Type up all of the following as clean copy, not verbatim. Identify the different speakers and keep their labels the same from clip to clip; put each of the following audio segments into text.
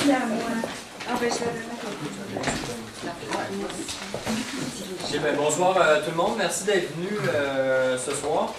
Speaker 1: c'est à moi. Ah ben, je vais donner
Speaker 2: bonsoir tout le monde, merci d'être venu ce soir.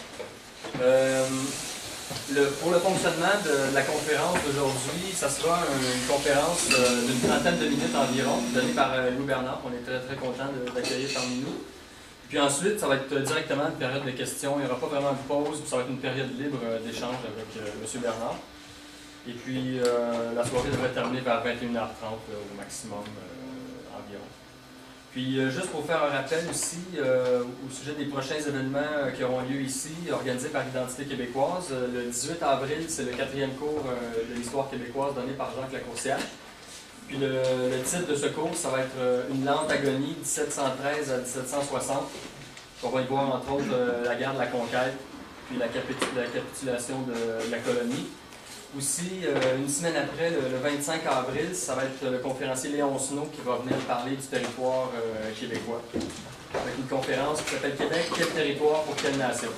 Speaker 2: Pour le fonctionnement de la conférence d'aujourd'hui, ça sera une conférence d'une trentaine de minutes environ, donnée par Louis Bernard. On est très très content d'accueillir parmi nous. Puis ensuite, ça va être directement une période de questions. Il n'y aura pas vraiment de pause, ça va être une période libre d'échange avec M. Bernard. Et puis, la soirée devrait terminer vers 21h30 au maximum environ. Puis, juste pour faire un rappel aussi au sujet des prochains événements qui auront lieu ici, organisés par l'Identité québécoise. Le 18 avril, c'est le 4e cours de l'histoire québécoise donné par Jacques Lacourcière. Puis, le titre de ce cours, ça va être Une lente agonie, 1713 à 1760. On va y voir, entre autres, la guerre de la conquête, puis la capitulation de la colonie. Aussi, une semaine après, le 25 avril, ça va être le conférencier Léon Snow qui va venir parler du territoire québécois. Avec une conférence qui s'appelle Québec, quel territoire pour quelle nation?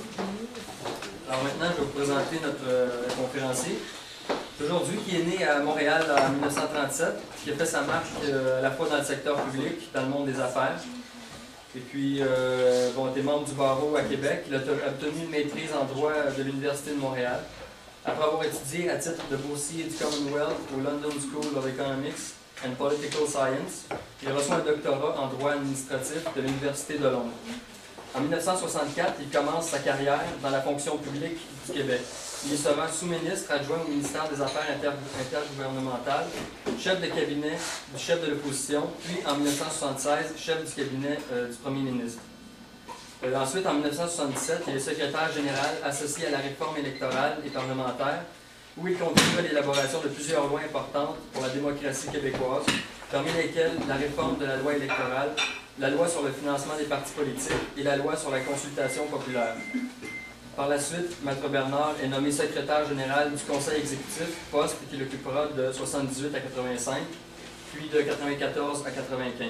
Speaker 2: Alors maintenant, je vais vous présenter notre conférencier. Aujourd'hui, qui est né à Montréal en 1937, qui a fait sa marche à la fois dans le secteur public, dans le monde des affaires. Et puis, bon, était membre du barreau à Québec. Il a obtenu une maîtrise en droit de l'Université de Montréal. Après avoir étudié à titre de boursier du Commonwealth au London School of Economics and Political Science, il reçoit un doctorat en droit administratif de l'Université de Londres. En 1964, il commence sa carrière dans la fonction publique du Québec. Il sera sous-ministre adjoint au ministère des Affaires intergouvernementales, chef de cabinet du chef de l'opposition, puis en 1976, chef du cabinet du premier ministre. Ensuite, en 1977, il est secrétaire général associé à la réforme électorale et parlementaire, où il contribue à l'élaboration de plusieurs lois importantes pour la démocratie québécoise, parmi lesquelles la réforme de la loi électorale, la loi sur le financement des partis politiques et la loi sur la consultation populaire. Par la suite, Maître Bernard est nommé secrétaire général du Conseil exécutif, poste qu'il occupera de 78 à 85, puis de 94 à 95.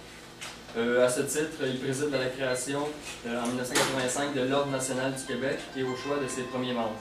Speaker 2: À ce titre, il préside à la création, en 1985, de l'Ordre national du Québec et au choix de ses premiers membres.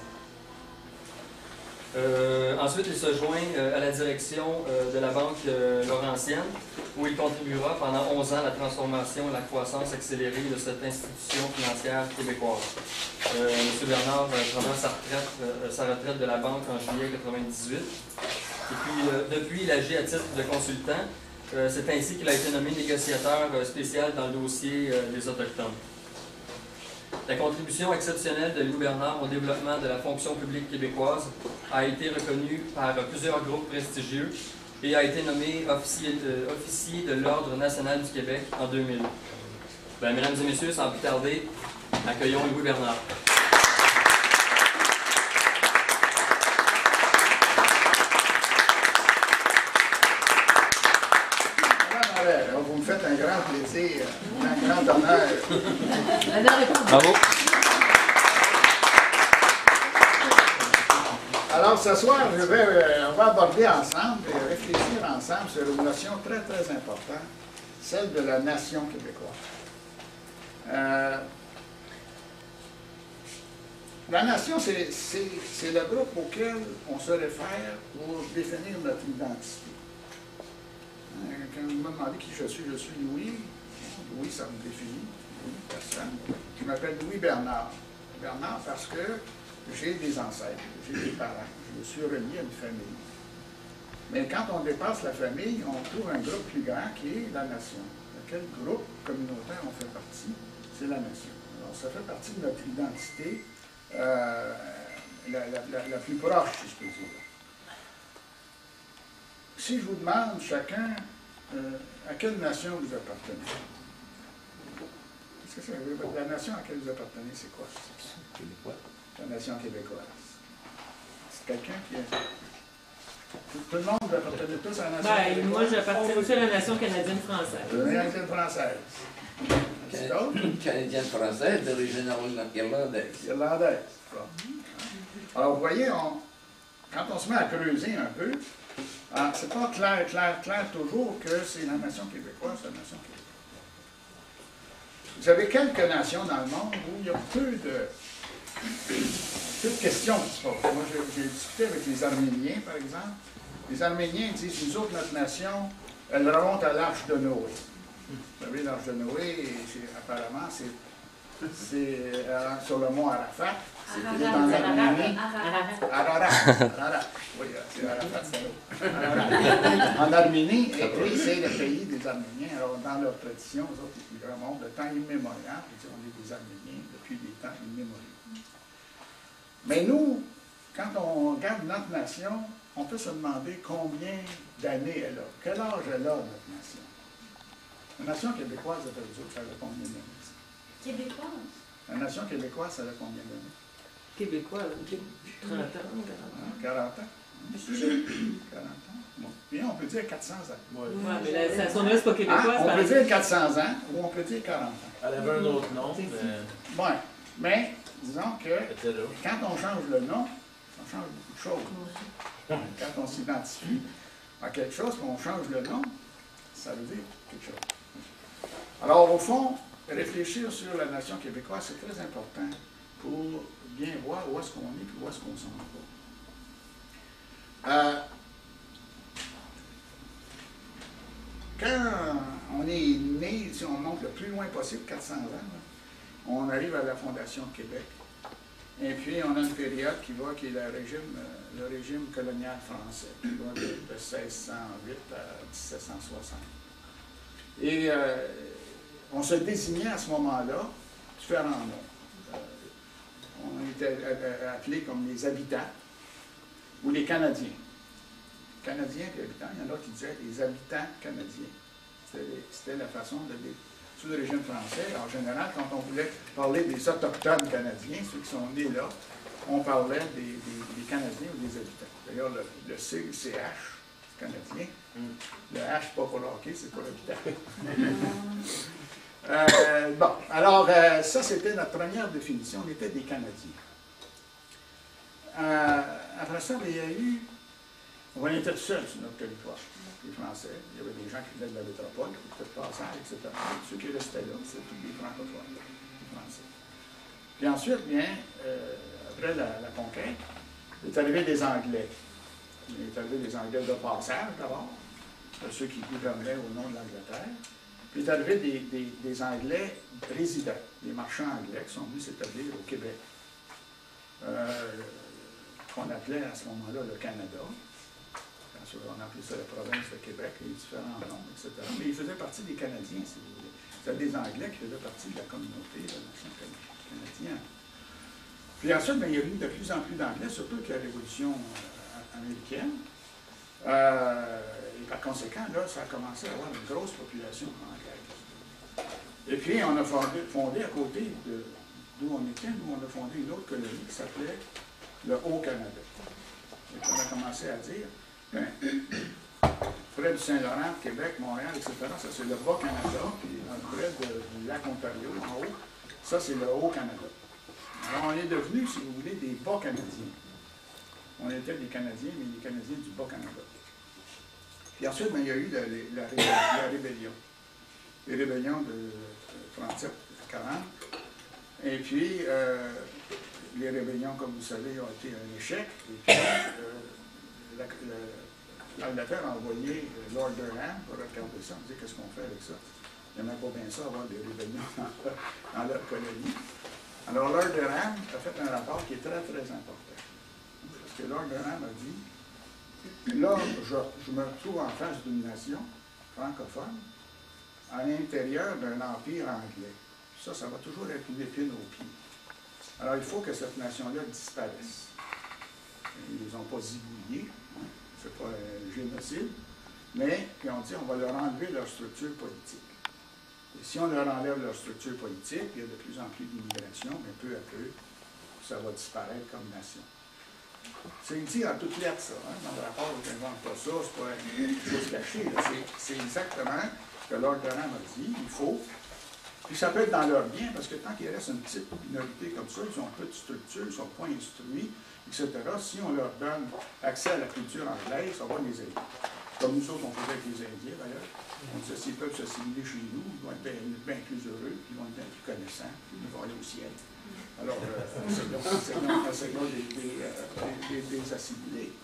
Speaker 2: Ensuite, il se joint à la direction de la Banque Laurentienne, où il contribuera pendant 11 ans à la transformation et la croissance accélérée de cette institution financière québécoise. M. Bernard prendra sa retraite de la Banque en juillet 1998. Et puis, depuis, il agit à titre de consultant. C'est ainsi qu'il a été nommé négociateur spécial dans le dossier des Autochtones. La contribution exceptionnelle de Louis Bernard au développement de la fonction publique québécoise a été reconnue par plusieurs groupes prestigieux et a été nommé officier de l'Ordre national du Québec en 2000. Mesdames et messieurs, sans plus tarder, accueillons Louis Bernard.
Speaker 3: Vous me faites un grand plaisir, un grand honneur.
Speaker 2: Bravo.
Speaker 3: Alors ce soir, on va aborder ensemble et réfléchir ensemble sur une notion très très importante, celle de la nation québécoise. La nation, c'est le groupe auquel on se réfère pour définir notre identité. Quand vous me demandez qui je suis Louis. Louis, ça me définit. Louis, personne. Je m'appelle Louis Bernard. Bernard parce que j'ai des ancêtres, j'ai des parents. Je suis relié à une famille. Mais quand on dépasse la famille, on trouve un groupe plus grand qui est la nation. Quel groupe communautaire on fait partie? C'est la nation. Alors, ça fait partie de notre identité la plus proche, si je peux dire. Si je vous demande chacun à quelle nation vous appartenez, qu'est-ce que ça veut dire? La nation à laquelle vous appartenez, c'est quoi? Québécois. La nation québécoise. C'est quelqu'un qui est... Tout le monde vous appartenez tous à la nation québécoise?
Speaker 4: Moi, j'appartiens aussi à la nation canadienne-française.
Speaker 3: Canadienne-française.
Speaker 5: Canadienne-française d'origine irlandaise.
Speaker 3: Irlandaise. Bon. Alors, vous voyez, quand on se met à creuser un peu, c'est pas clair toujours que c'est la nation québécoise, la nation québécoise. Vous avez quelques nations dans le monde où il y a peu de questions qui se posent. Moi, j'ai discuté avec les Arméniens, par exemple. Les Arméniens disent, nous autres, notre nation, elle remonte à l'Arche de Noé. Vous savez, l'Arche de Noé, apparemment, c'est sur le mont Arafat. C'est en Arménie. Ararat. Oui, c'est Arafat, c'est là. En Arménie, et puis c'est le pays des Arméniens. Alors, dans leur tradition, eux autres, ils remontent de temps immémorial. On est des Arméniens depuis des temps immémoriaux. Mais nous, quand on regarde notre nation, on peut se demander combien d'années elle a. Quel âge elle a, notre nation? La nation québécoise, ça a combien d'années?
Speaker 1: Québécoise.
Speaker 3: La nation québécoise, ça a combien d'années?
Speaker 4: Québécois, 30 ans,
Speaker 3: 40 ans. 40 ans. Bon. Bien, on peut dire 400 ans.
Speaker 4: Ouais, mais là, son nom, c'est pas québécois,
Speaker 3: On peut dire 400 ans ou on peut dire 40 ans.
Speaker 6: Elle avait un autre nom, mais...
Speaker 3: Oui, mais disons que quand on change le nom, ça change beaucoup de choses. Quand on s'identifie à quelque chose, qu'on change le nom, ça veut dire quelque chose. Alors, au fond, réfléchir sur la nation québécoise, c'est très important pour bien voir où est-ce qu'on est et où est-ce qu'on s'en va. Quand on est né, si on monte le plus loin possible, 400 ans, là, on arrive à la Fondation de Québec. Et puis, on a une période qui est le régime colonial français, qui va de 1608 à 1760. Et on se désignait à ce moment-là différents noms. On était appelés comme les habitants ou les Canadiens. Canadiens et habitants, il y en a qui disaient les habitants canadiens. C'était la façon de les... Sous le régime français, en général, quand on voulait parler des Autochtones canadiens, ceux qui sont nés là, on parlait des Canadiens ou des habitants. D'ailleurs, le sigle, c'est H, canadien. Le H, pas pour le hockey, c'est pour l'habitant. Bon, alors, ça, c'était notre première définition. On était des Canadiens. Après ça, il y a eu... On était tout seuls sur notre territoire, les Français. Il y avait des gens qui venaient de la métropole, qui étaient de passage, etc. Ceux qui restaient là, c'était tous des francophones, les Français. Puis ensuite, bien, après la conquête, il est arrivé des Anglais. Il est arrivé des Anglais de passage, d'abord, ceux qui gouvernaient au nom de l'Angleterre. Puis il est arrivé des Anglais résidents, des marchands anglais qui sont venus s'établir au Québec, qu'on appelait à ce moment-là le Canada. On appelait ça la province de Québec, les différents noms, etc. Mais ils faisaient partie des Canadiens, si vous voulez. C'était des Anglais qui faisaient partie de la communauté de la nation canadienne. Puis ensuite, bien, il y a eu de plus en plus d'Anglais, surtout avec la Révolution américaine. Et par conséquent, là, ça a commencé à avoir une grosse population anglaise. Et puis, on a fondé à côté d'où on était, nous, on a fondé une autre colonie qui s'appelait le Haut-Canada. Et puis, on a commencé à dire... Ben, près du Saint-Laurent, Québec, Montréal, etc., ça c'est le Bas-Canada, puis près du lac Ontario, en haut, ça c'est le Haut-Canada. Alors on est devenus, si vous voulez, des Bas-Canadiens. On était des Canadiens, mais des Canadiens du Bas-Canada. Puis ensuite, ben, il y a eu la rébellion. Les rébellions de 37 à 40. Et puis, les rébellions, comme vous savez, ont été un échec. Et puis, l'Angleterre a envoyé Lord Durham pour regarder ça, on dit qu'est-ce qu'on fait avec ça. Il n'aimait pas bien ça, avoir des rébellions dans leur colonie. Alors Lord Durham a fait un rapport qui est très, très important. Parce que Lord Durham a dit, là, je me retrouve en face d'une nation francophone à l'intérieur d'un empire anglais. Ça va toujours être une épine au pied. Alors il faut que cette nation-là disparaisse. Ils ne les ont pas zigouillés. C'est pas un génocide, mais puis on dit on va leur enlever leur structure politique. Et si on leur enlève leur structure politique, il y a de plus en plus d'immigration, mais peu à peu, ça va disparaître comme nation. C'est dit en toute lettre, ça. Hein? Dans le rapport, je n'invente pas ça, c'est pas une chose cachée. C'est exactement ce que Lord Durham a dit, il faut. Puis ça peut être dans leur bien, parce que tant qu'il reste une petite minorité comme ça, ils ont peu de structure, ils ne sont pas instruits, etc. Si on leur donne accès à la culture anglaise, ça va les aider. Comme nous autres, on faisait avec les Indiens, d'ailleurs. On disait, s'ils peuvent s'assimiler chez nous, ils vont être bien plus heureux, puis ils vont être bien plus connaissants, puis ils vont aller au ciel. Alors, essayons de les assimiler.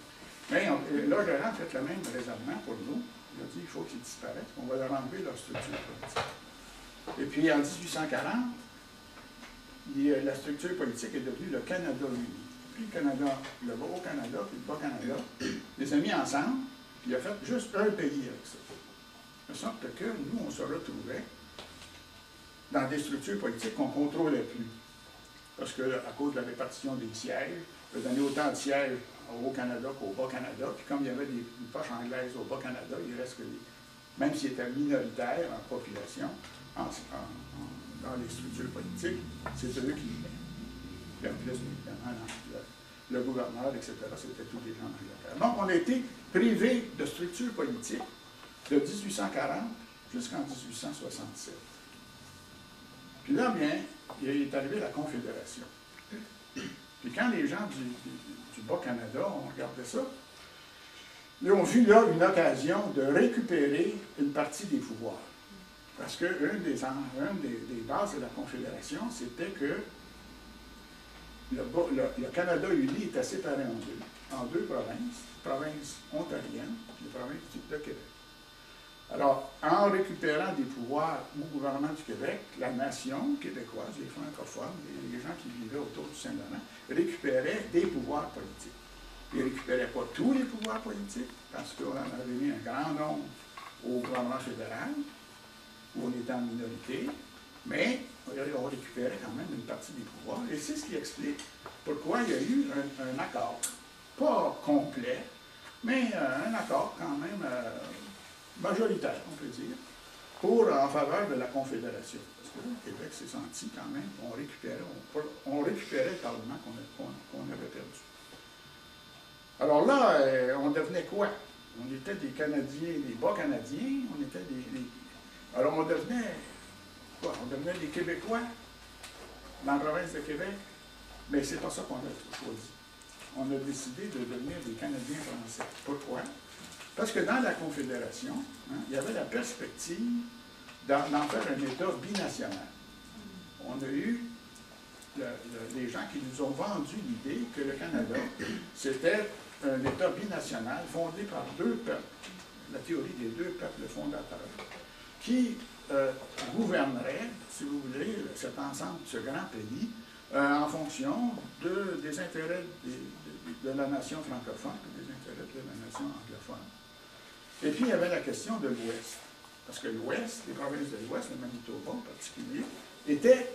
Speaker 3: Mais là, Gérard a fait le même raisonnement pour nous. Il a dit qu'il faut qu'ils disparaissent, qu'on va leur enlever leur structure politique. Et puis en 1840, la structure politique est devenue le Canada uni. Puis le Canada, le Haut-Canada, puis le Bas-Canada, les a mis ensemble, puis il a fait juste un pays avec ça. De sorte que nous, on se retrouvait dans des structures politiques qu'on ne contrôlait plus. Parce qu'à cause de la répartition des sièges, on a donné autant de sièges au Haut-Canada qu'au Bas-Canada, puis comme il y avait une poche anglaise au Bas-Canada, il reste que même s'ils étaient minoritaires en population, dans les structures politiques, c'est eux qui venaient. Puis en plus, évidemment, le gouverneur, etc., c'était tous les gens d'Angleterre. Donc, on a été privés de structures politiques de 1840 jusqu'en 1867. Puis là, bien, il est arrivé la Confédération. Puis quand les gens du Bas-Canada ont regardé ça, ils ont vu là une occasion de récupérer une partie des pouvoirs. Parce qu'une des bases de la Confédération, c'était que le Canada uni était séparé en deux provinces, province ontarienne et province de Québec. Alors, en récupérant des pouvoirs au gouvernement du Québec, la nation québécoise, les francophones, les gens qui vivaient autour du Saint-Laurent, récupéraient des pouvoirs politiques. Ils ne récupéraient pas tous les pouvoirs politiques, parce qu'on en avait mis un grand nombre au gouvernement fédéral, où on était en minorité, mais on récupérait quand même une partie des pouvoirs. Et c'est ce qui explique pourquoi il y a eu un accord, pas complet, mais un accord quand même majoritaire, on peut dire, en faveur de la Confédération. Parce que là, le Québec s'est senti quand même, on récupérait le Parlement qu'on avait perdu. Alors là, on devenait quoi? On était des Canadiens, des Bas-Canadiens, on était Alors on devenait quoi? On devenait des Québécois dans la province de Québec. Mais c'est pas ça qu'on a choisi. On a décidé de devenir des Canadiens français. Pourquoi? Parce que dans la Confédération, il y avait la perspective d'en faire un État binational. On a eu des gens qui nous ont vendu l'idée que le Canada, c'était un État binational fondé par deux peuples, la théorie des deux peuples fondateurs, qui gouverneraient, si vous voulez, cet ensemble, ce grand pays, en fonction des intérêts de la nation francophone et des intérêts de la nation anglophone. Et puis, il y avait la question de l'Ouest. Parce que l'Ouest, les provinces de l'Ouest, le Manitoba en particulier, étaient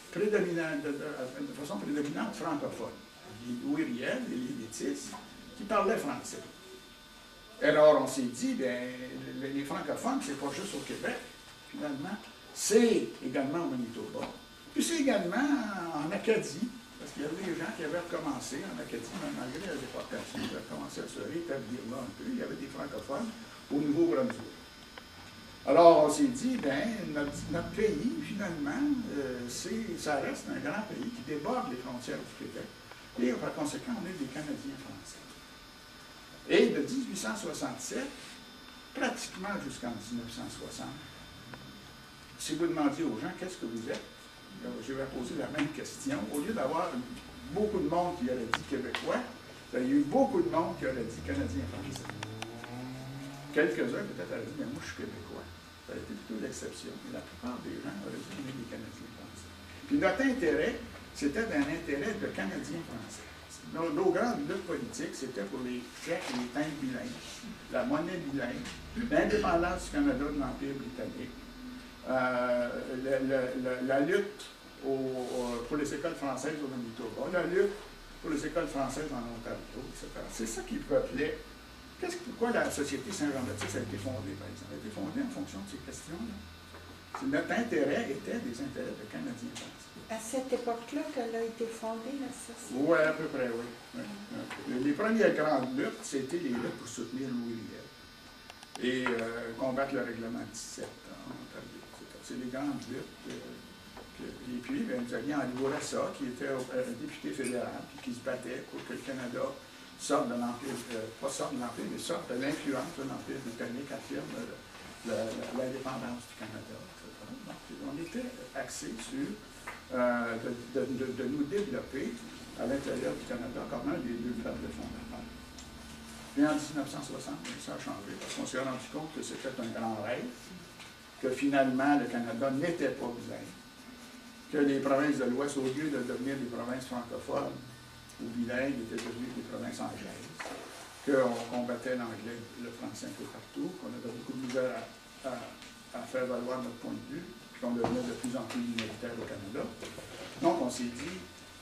Speaker 3: de façon prédominante francophones. Les Louis Riel et les Métis qui parlaient français. Alors, on s'est dit, bien, les francophones, c'est pas juste au Québec, finalement, c'est également au Manitoba. Puis c'est également en Acadie, parce qu'il y avait des gens qui avaient recommencé en Acadie, malgré la déportation, qui avaient recommencé à se rétablir là un peu. Il y avait des francophones au Nouveau-Brunswick. Alors, on s'est dit, bien, notre pays, finalement, ça reste un grand pays qui déborde les frontières du Québec. Et par conséquent, on est des Canadiens français. Et de 1867, pratiquement jusqu'en 1960, si vous demandiez aux gens qu'est-ce que vous êtes, je vais poser la même question. Au lieu d'avoir beaucoup de monde qui aurait dit québécois, il y a eu beaucoup de monde qui aurait dit canadien français. Quelques-uns peut-être auraient dit, mais moi je suis québécois. Ça a été plutôt l'exception. Mais la plupart des gens auraient dit, on est des Canadiens français. Puis notre intérêt, c'était un intérêt de Canadiens français. Nos grandes luttes politiques, c'était pour les chèques et les timbres bilingues, la monnaie bilingue, l'indépendance du Canada de l'Empire britannique, la lutte pour les écoles françaises au Manitoba, la lutte pour les écoles françaises en Ontario, etc. C'est ça qui peuplait. Pourquoi la Société Saint-Jean-Baptiste a été fondée, par exemple? Elle a été fondée en fonction de ces questions-là. Notre intérêt était des intérêts de Canadiens français.
Speaker 6: À cette époque-là qu'elle a été fondée, la société?
Speaker 3: Oui, à peu près, oui. Les premières grandes luttes, c'était les luttes pour soutenir Louis Riel et combattre le règlement 17 en Ontario. C'est les grandes luttes. Et puis, bien, vous aviez Henri Bourassa, qui était un député fédéral, puis qui se battait pour que le Canada sorte de l'Empire, pas sorte de l'Empire, mais sorte de l'influence de l'Empire britannique, affirme l'indépendance du Canada, etc. Donc, on était axé sur de nous développer à l'intérieur du Canada comme un des deux peuples fondateurs. Puis en 1960, ça a changé, parce qu'on s'est rendu compte que c'était un grand rêve, que finalement le Canada n'était pas bilingue, que les provinces de l'Ouest, au lieu de devenir des provinces francophones ou bilingues, étaient devenues des provinces anglaises, qu'on combattait l'anglais, le français un peu partout, qu'on avait beaucoup de misère à faire valoir notre point de vue, puis qu'on devenait de plus en plus minoritaire au Canada. Donc on s'est dit,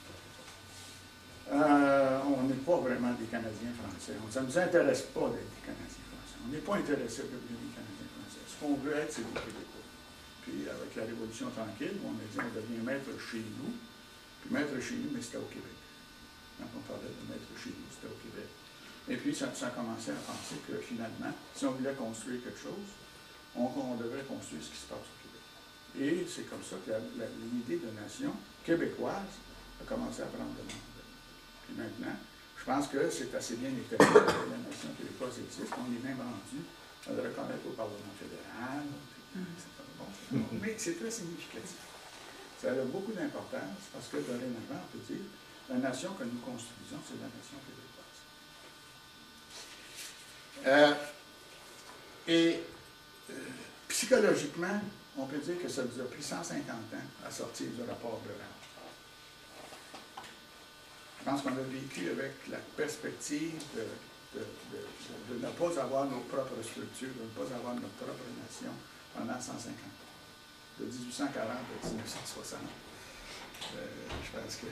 Speaker 3: on n'est pas vraiment des Canadiens français. Ça ne nous intéresse pas d'être des Canadiens français. On n'est pas intéressé de devenir des Canadiens français. Ce qu'on veut être, c'est des Québécois. Puis avec la Révolution tranquille, on a dit on devient maître chez nous. Puis maître chez nous, mais c'était au Québec. Quand on parlait de maître chez nous, c'était au Québec. Et puis ça a commencé à penser que finalement, si on voulait construire quelque chose, on devrait construire ce qui se passe au Québec. Et c'est comme ça que l'idée de nation québécoise a commencé à prendre de l'ampleur. Puis maintenant, je pense que c'est assez bien établi que la nation québécoise existe. On est même rendu à le reconnaître au Parlement fédéral. Bon, mais c'est très significatif. Ça a beaucoup d'importance parce que dorénavant, on peut dire, la nation que nous construisons, c'est la nation québécoise. Psychologiquement, on peut dire que ça nous a pris 150 ans à sortir du rapport de rang. Je pense qu'on a vécu avec la perspective de ne pas avoir nos propres structures, de ne pas avoir notre propre nation pendant 150 ans. De 1840 à 1960. Je pense que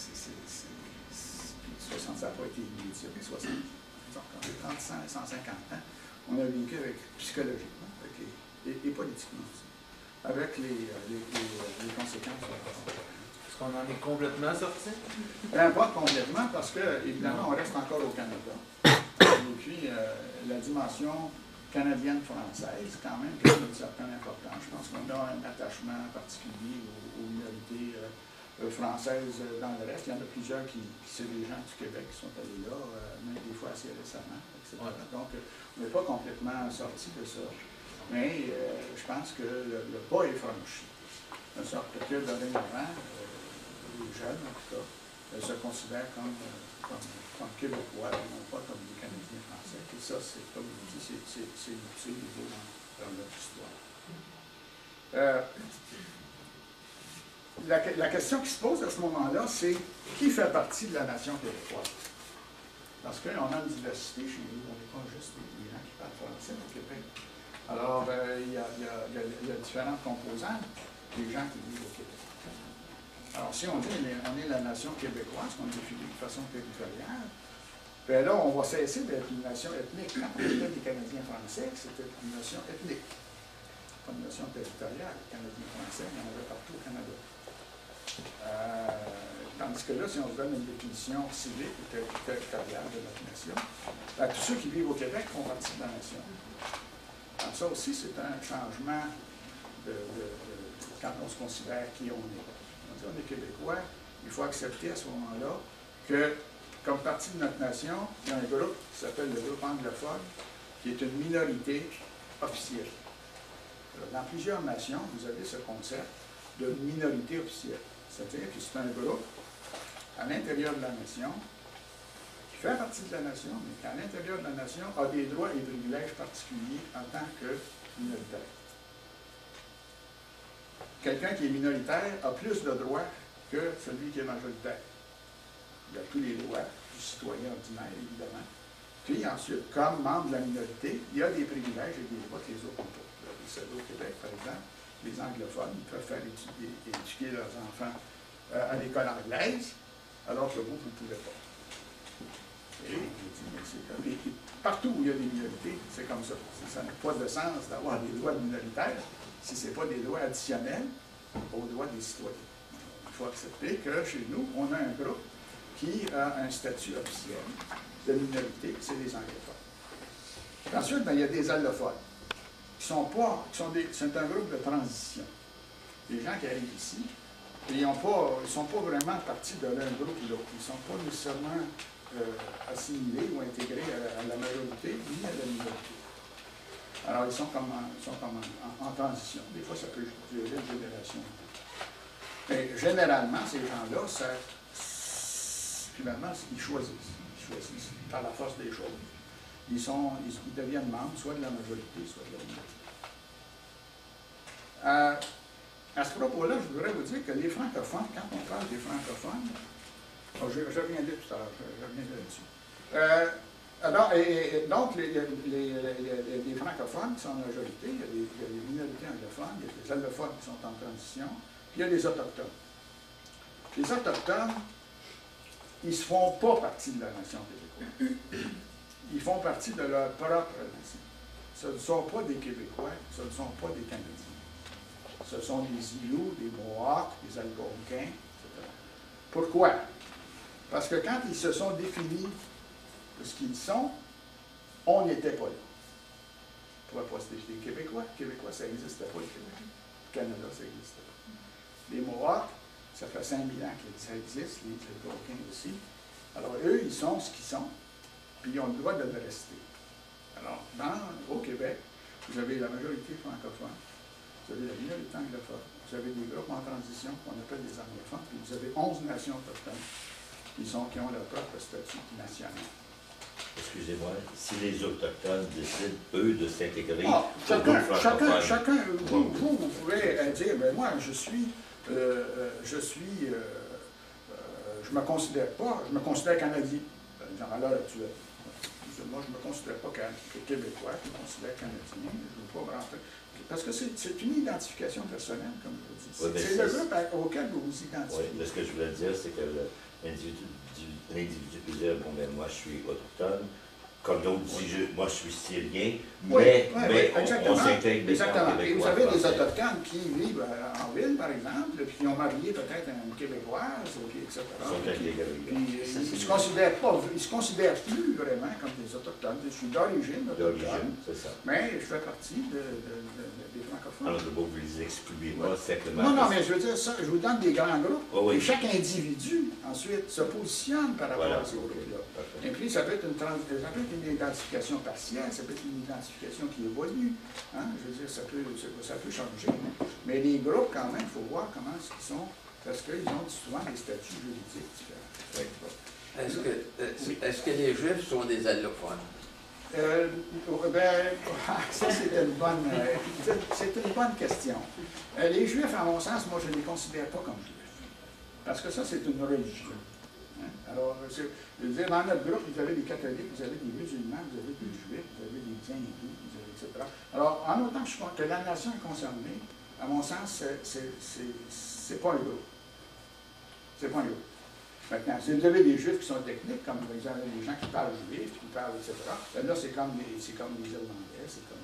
Speaker 3: 60, ça n'a pas été immédiat, mais 60. Donc, entre 30 et 150 ans, on a vécu avec, psychologiquement et politiquement aussi, avec les conséquences de la rapport.
Speaker 7: Est-ce qu'on en est complètement sorti?
Speaker 3: Pas complètement, parce que, évidemment, on reste encore au Canada. Et puis, la dimension canadienne-française, quand même, qui a une certaine importance. Je pense qu'on a un attachement particulier aux minorités françaises dans le reste. Il y en a plusieurs c'est des gens du Québec qui sont allés là, même des fois assez récemment, etc. Ouais. Donc, on n'est pas complètement sorti de ça. Mais je pense que le pas est franchi. De sorte que, dorénavant, les jeunes, en tout cas, se considèrent comme Québécois, non pas comme des Canadiens français. Et ça, c'est, comme je vous dis, c'est nouveau dans notre histoire. La question qui se pose à ce moment-là, c'est qui fait partie de la nation québécoise? Parce qu'on a une diversité chez nous, on n'est pas juste des gens qui parlent français au Québec. Alors, il y a différentes composantes des gens qui vivent au Québec. Alors, si on dit on est la nation québécoise, qu'on définit de façon territoriale, bien là, on va cesser d'être une nation ethnique. Quand on était des Canadiens français, c'était une nation ethnique, pas une nation territoriale. Les Canadiens français, il y en avait partout au Canada. Tandis que là, si on se donne une définition civique ou territoriale de notre nation, bien, tous ceux qui vivent au Québec font partie de la nation. Alors, ça aussi, c'est un changement quand on se considère qui on est. On est Québécois, il faut accepter à ce moment-là que, comme partie de notre nation, il y a un groupe qui s'appelle le groupe anglophone, qui est une minorité officielle. Alors, dans plusieurs nations, vous avez ce concept de minorité officielle. C'est-à-dire que c'est un groupe à l'intérieur de la nation, qui fait partie de la nation, mais qui, à l'intérieur de la nation, a des droits et privilèges particuliers en tant que minoritaire. Quelqu'un qui est minoritaire a plus de droits que celui qui est majoritaire. Il a tous les droits du citoyen ordinaire, évidemment. Puis ensuite, comme membre de la minorité, il y a des privilèges et des droits que les autres n'ont pas. Au Québec, par exemple, les anglophones peuvent faire éduquer leurs enfants à l'école anglaise, alors que vous ne pouvez pas. Et partout où il y a des minorités, c'est comme ça. Ça n'a pas de sens d'avoir des droits minoritaires si ce n'est pas des droits additionnels aux droits des citoyens. Il faut accepter que chez nous, on a un groupe qui a un statut officiel de minorité, c'est les anglophones. Ensuite, bien, il y a des allophones, c'est un groupe de transition. Les gens qui arrivent ici, ils ne sont pas vraiment partis de l'un groupe ou l'autre. Ils ne sont pas nécessairement assimilés ou intégrés à la majorité ni à la minorité. Alors, ils sont comme en transition. Des fois, ça peut durer une génération. Mais généralement, ces gens-là, finalement, ils choisissent par la force des choses. ils deviennent membres soit de la majorité, soit de la minorité. À ce propos-là, je voudrais vous dire que les francophones, quand on parle des francophones, je reviendrai tout à l'heure, je reviendrai là-dessus. Donc, les francophones qui sont en majorité, il y a des minorités anglophones, il y a des allophones qui sont en transition, puis il y a les autochtones. Les autochtones, ils ne se font pas partie de la nation québécoise. Ils font partie de leur propre nation. Ce ne sont pas des Québécois, ce ne sont pas des Canadiens. Ce sont des Iloux, des Mohawks, des Algonquins, etc. Pourquoi? Parce que quand ils se sont définis de ce qu'ils sont, on n'était pas là. On ne pouvait pas se définir Québécois. Québécois, ça n'existait pas, le Québec. Le Canada, ça n'existait pas. Les Mohawks, ça fait 5000 ans que ça existe, les Algonquins aussi. Alors, eux, ils sont ce qu'ils sont, puis ils ont le droit de le rester. Alors, au Québec, vous avez la majorité francophone, vous avez la minorité anglophone, vous avez des groupes en transition qu'on appelle des anglophones, puis vous avez 11 nations autochtones qui ont leur propre statut national.
Speaker 8: Excusez-moi, si les Autochtones décident, eux, de s'intégrer,
Speaker 3: chacun, vous pouvez dire, ben moi, je me considère canadien, à l'heure actuelle. Moi, je ne me considère pas québécois, je me considère canadien, je ne veux pas rentrer. Parce que c'est une identification personnelle, comme je vous dis.
Speaker 8: Oui,
Speaker 3: c'est le groupe auquel vous vous identifiez.
Speaker 8: Oui, mais ce que je voulais dire, c'est que l'individu peut dire, bon, ben moi, je suis autochtone, comme d'autres disent, moi, je suis syrien, mais on s'intègre.
Speaker 3: Exactement. Et vous avez des autochtones qui vivent en ville, par exemple, puis qui ont marié peut-être une Québécoise, etc. Ils ne se considèrent plus vraiment comme des autochtones. Je suis d'origine autochtone, mais je fais partie des francophones.
Speaker 8: Alors, vous ne les excluez pas simplement.
Speaker 3: Non, mais je veux dire ça, je vous donne des grands groupes, et chaque individu, ensuite, se positionne par rapport à ces groupes-là. Et puis, ça peut être une identification partielle, ça peut être une identification qui évolue. Hein? Je veux dire, ça peut changer. Mais les groupes, quand même, il faut voir comment ils sont, parce qu'ils ont souvent des statuts juridiques différents.
Speaker 5: Est-ce que les Juifs sont des allophones?
Speaker 3: Ça, c'est une bonne question. Les Juifs, à mon sens, moi, je ne les considère pas comme Juifs. Parce que ça, c'est une religion. Hein? Alors, je veux dire, dans notre groupe, vous avez des catholiques, vous avez des musulmans, vous avez des juifs, vous avez des hindous, etc. Alors, en autant que la nation est concernée, à mon sens, c'est pas un groupe. C'est pas un groupe. Maintenant, si vous avez des juifs qui sont techniques, comme par exemple des gens qui parlent juif, qui parlent, etc., là, c'est comme les Irlandais, c'est comme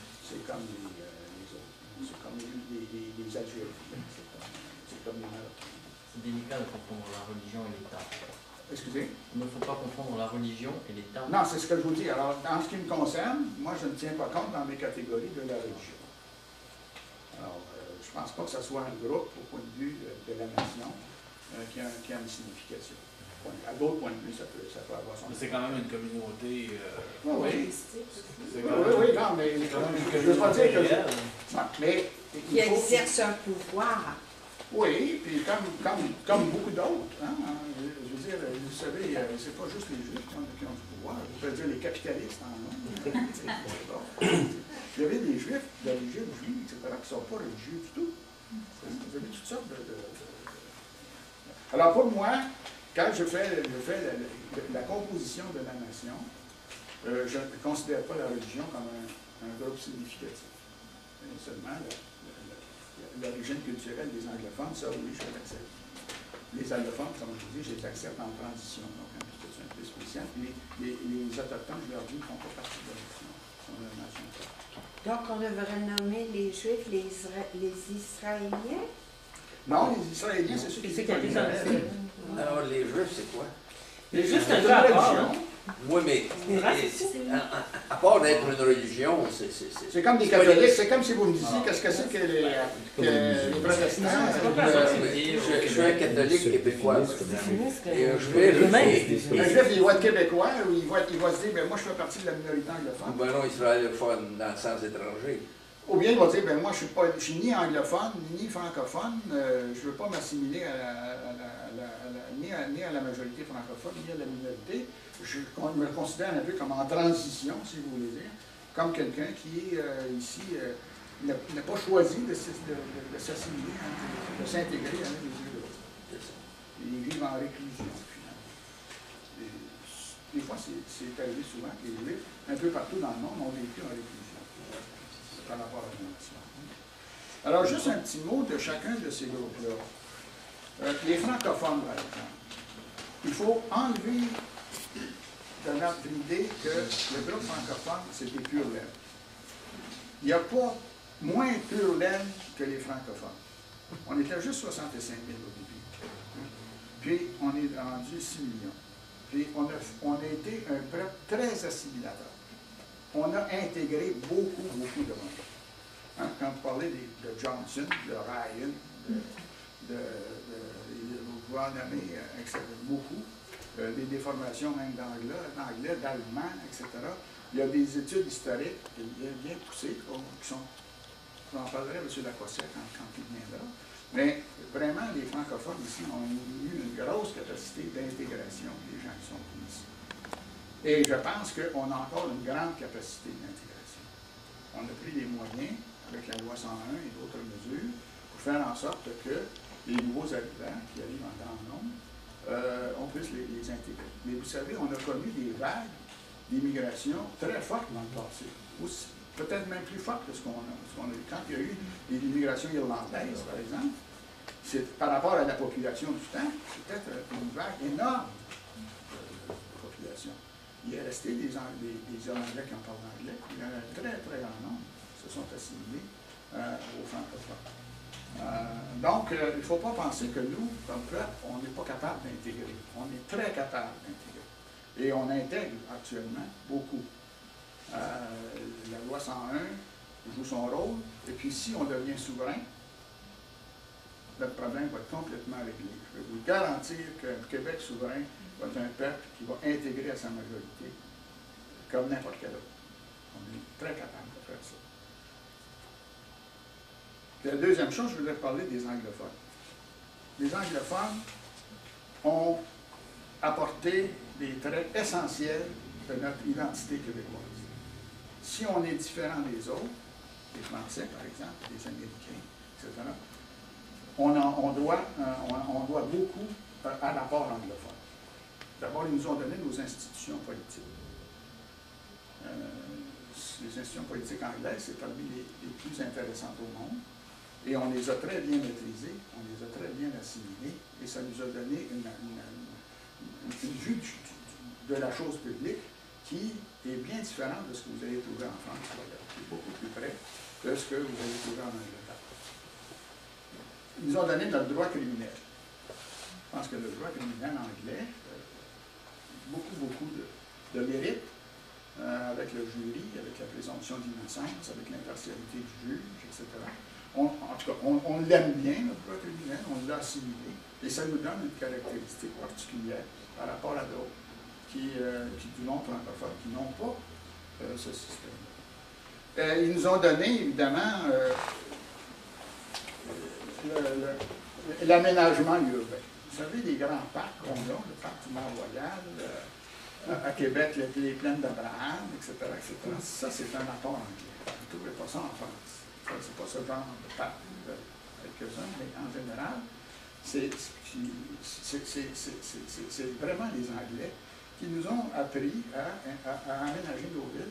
Speaker 3: les Algériens, c'est comme les Marocains.
Speaker 9: C'est délicat de confondre la religion et l'État.
Speaker 3: Excusez?
Speaker 9: Il ne faut pas confondre la religion et l'État.
Speaker 3: Non, c'est ce que je vous dis. Alors, en ce qui me concerne, moi, je ne tiens pas compte dans mes catégories de la religion. Alors, je ne pense pas que ce soit un groupe, au point de vue de la nation, qui a une signification. À d'autres points de vue, ça peut avoir son...
Speaker 7: Mais c'est quand même une communauté...
Speaker 3: Oui, non, mais je
Speaker 7: je
Speaker 3: ne veux pas dire que... Mais
Speaker 6: qui exerce un pouvoir.
Speaker 3: Oui, puis comme beaucoup d'autres, hein, je veux dire, vous savez, c'est pas juste les Juifs qui ont du pouvoir, je peux dire les capitalistes en ont. Il y avait des Juifs d'origine juive, etc., qui ne sont pas religieux du tout. Vous avez toutes sortes de... Alors pour moi, quand je fais la composition de la nation, je ne considère pas la religion comme un groupe significatif. Seulement l'origine culturelle des anglophones, ça oui, je l'accepte. Les allophones, comme je vous dis, je les accepte en transition, donc un peu spécial. Puis les autochtones, je leur dis, ne font pas partie de la nation.
Speaker 6: Donc on devrait nommer les Juifs les Israéliens?
Speaker 3: Non, les Israéliens, c'est ceux qui sont
Speaker 5: Alors, les Juifs, c'est quoi?
Speaker 3: Les Juifs, c'est une religion.
Speaker 5: Oui, mais à part d'être une religion,
Speaker 3: c'est comme des catholiques, c'est comme si vous me disiez qu'est-ce que c'est que les protestants.
Speaker 5: Je suis un catholique québécois. Et un juif,
Speaker 3: il va être québécois, ou il va se dire, ben moi je fais partie de la minorité anglophone.
Speaker 5: Ben non, il sera allophone dans le sens étranger.
Speaker 3: Ou bien il va dire, ben moi je suis ni anglophone, ni francophone, je ne veux pas m'assimiler ni à la majorité francophone, ni à la minorité. on me considère un peu comme en transition, si vous voulez dire, comme quelqu'un qui, ici, n'a pas choisi de s'assimiler, de s'intégrer avec les yeux de l'autre. Ils vivent en réclusion, finalement. Des fois, c'est arrivé souvent que les Juifs, un peu partout dans le monde, ont vécu en réclusion par rapport à la nation. Alors, juste un petit mot de chacun de ces groupes-là. Les francophones, par exemple. Il faut enlever de notre idée que le groupe francophone, c'était pure laine. Il n'y a pas moins pure laine que les francophones. On était juste 65 000 au début. Puis, on est rendu 6 millions. Puis, on a été un peuple très assimilateur. On a intégré beaucoup de monde. Hein, quand vous parlez de Johnson, de Ryan, vous pouvez en nommer beaucoup, des déformations même d'anglais, d'allemand, etc. Il y a des études historiques bien poussées, qui sont, j'en parlerai à M. Lacossette quand il viendra, mais vraiment, les francophones ici ont eu une grosse capacité d'intégration des gens qui sont venus ici. Et je pense qu'on a encore une grande capacité d'intégration. On a pris les moyens, avec la loi 101 et d'autres mesures, pour faire en sorte que les nouveaux habitants qui arrivent en grand nombre, on puisse les intégrer. Mais vous savez, on a connu des vagues d'immigration très fortes dans le passé. Peut-être même plus fortes que ce qu'on a eu. Quand il y a eu l'immigration irlandaise, par exemple, par rapport à la population du temps, c'était une vague énorme de population. Il est resté des Irlandais qui en parlent anglais. Il y en a un très, très grand nombre qui se sont assimilés aux francophones. Donc, il ne faut pas penser que nous, comme peuple, on n'est pas capable d'intégrer. On est très capable d'intégrer. Et on intègre actuellement beaucoup. La loi 101 joue son rôle. Et puis, si on devient souverain, le problème va être complètement réglé. Je peux vous garantir qu'un Québec souverain va être un peuple qui va intégrer à sa majorité, comme n'importe quel autre. On est très capable de faire ça. Puis la deuxième chose, je voudrais parler des anglophones. Les anglophones ont apporté des traits essentiels de notre identité québécoise. Si on est différent des autres, des Français par exemple, des Américains, etc., on doit beaucoup à l'apport anglophone. D'abord, ils nous ont donné nos institutions politiques. Les institutions politiques anglaises, c'est parmi les plus intéressantes au monde. Et on les a très bien maîtrisées, on les a très bien assimilées, et ça nous a donné une vue de la chose publique qui est bien différente de ce que vous allez trouver en France, qui est beaucoup plus près que ce que vous allez trouver en Angleterre. Ils nous ont donné notre droit criminel. Je pense que le droit criminel anglais, beaucoup de mérite, avec le jury, avec la présomption d'innocence, avec l'impartialité du juge, etc. En tout cas, on l'aime bien, notre droit criminel, on l'a assimilé, et ça nous donne une caractéristique particulière par rapport à d'autres qui du monde francophone, qui n'ont pas ce système. Ils nous ont donné, évidemment, l'aménagement urbain. Vous savez, les grands parcs qu'on a, le parc du Mont-Royal, à Québec, les plaines d'Abraham, etc., etc., ça, c'est un apport anglais. Vous ne trouverez pas ça en France. C'est pas ce genre de parc, quelques-uns, mais en général, c'est vraiment les Anglais qui nous ont appris à aménager nos villes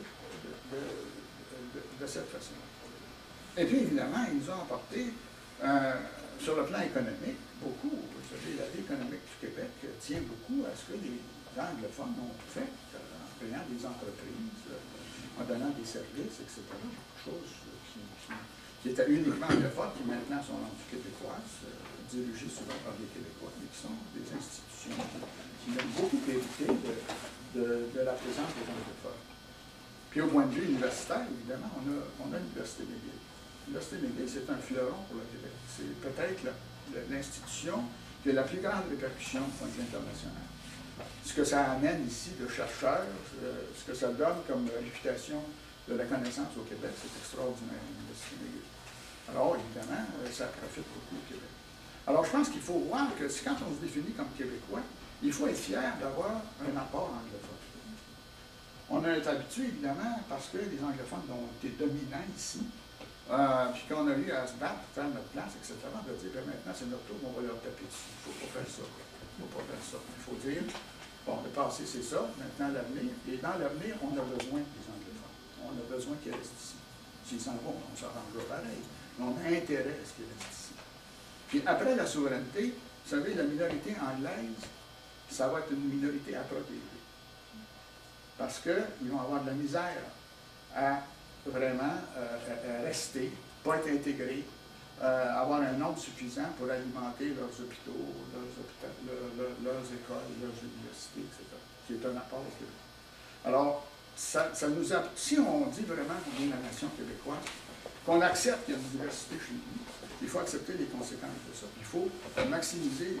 Speaker 3: de cette façon. Et puis, évidemment, ils nous ont apporté, sur le plan économique, beaucoup. Vous savez, la vie économique du Québec tient beaucoup à ce que les anglophones ont fait, en créant des entreprises, en donnant des services, etc. Beaucoup de choses qui étaient uniquement anglophones, qui maintenant sont rendues québécoises, dirigées souvent par des Québécois, mais qui sont des institutions qui ont beaucoup hérité de la présence des anglophones. Puis au point de vue universitaire, évidemment, on a l'Université McGill. L'Université McGill, c'est un fleuron pour le Québec. C'est peut-être l'institution qui a la plus grande répercussion du point de vue international. Ce que ça amène ici de chercheurs, ce que ça donne comme réputation de la connaissance au Québec, c'est extraordinaire, l'Université McGill. Alors, évidemment, ça profite beaucoup au Québec. Alors, je pense qu'il faut voir que quand on se définit comme Québécois, Il faut être fier d'avoir un apport anglophone. On est habitué, évidemment, parce que les anglophones ont été dominants ici, puis qu'on a eu à se battre pour faire notre place, etc., de dire, ben maintenant, c'est notre tour, on va leur taper dessus. Il ne faut pas faire ça. Il ne faut pas faire ça. Il faut dire, bon, le passé, c'est ça, maintenant, l'avenir. Et dans l'avenir, on a besoin des anglophones. On a besoin qu'ils restent ici. S'ils s'en vont, on s'arrangera pareil. Mais on a intérêt à ce qu'ils restent ici. Puis après la souveraineté, vous savez, la minorité anglaise, ça va être une minorité à protéger. Parce qu'ils vont avoir de la misère à vraiment rester, pas être intégrés, avoir un nombre suffisant pour alimenter leurs hôpitaux, leurs écoles, leurs universités, etc. Qui est un apport au Québec. Alors, ça nous a, si on dit vraiment qu'on est la nation québécoise, qu'on accepte qu'il y a une diversité chez nous, il faut accepter les conséquences de ça. Il faut maximiser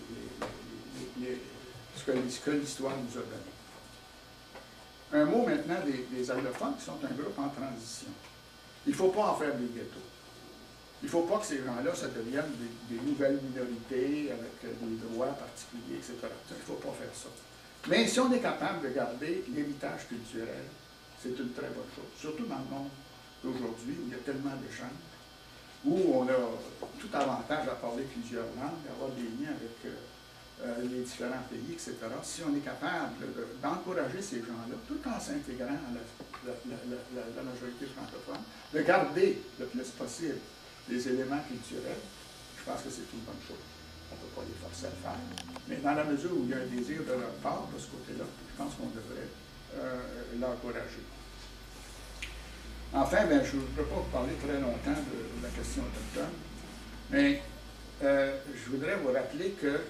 Speaker 3: ce que l'histoire nous a donné. Un mot maintenant des anglophones qui sont un groupe en transition. Il ne faut pas en faire des ghettos. Il ne faut pas que ces gens-là, ça devienne des nouvelles minorités avec des droits particuliers, etc. Il ne faut pas faire ça. Mais si on est capable de garder l'héritage culturel, c'est une très bonne chose. Surtout dans le monde d'aujourd'hui où il y a tellement d'échanges, où on a tout avantage à parler plusieurs langues, d'avoir des liens avec les différents pays, etc. Si on est capable d'encourager ces gens-là, tout en s'intégrant à la majorité francophone, de garder le plus possible les éléments culturels, je pense que c'est une bonne chose. On ne peut pas les forcer à le faire. Mais dans la mesure où il y a un désir de leur part, de ce côté-là, je pense qu'on devrait l'encourager. Enfin, ben, je ne peux pas vous parler très longtemps de la question autochtone, mais je voudrais vous rappeler que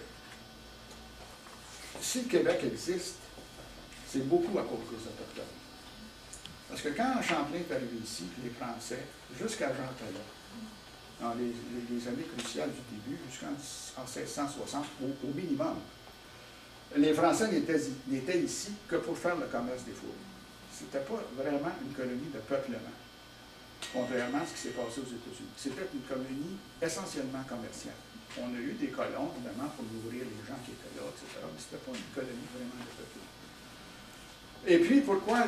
Speaker 3: si le Québec existe, c'est beaucoup à cause des Autochtones. Parce que quand Champlain est arrivé ici, puis les Français, jusqu'à Jean Talon, dans les années cruciales du début, jusqu'en 1660, au minimum, les Français n'étaient ici que pour faire le commerce des fourrures. Ce n'était pas vraiment une colonie de peuplement, contrairement à ce qui s'est passé aux États-Unis. C'était une colonie essentiellement commerciale. On a eu des colons, évidemment, pour nourrir les gens qui étaient là, etc., mais ce n'était pas une colonie vraiment de peuplement. Et puis, pourquoi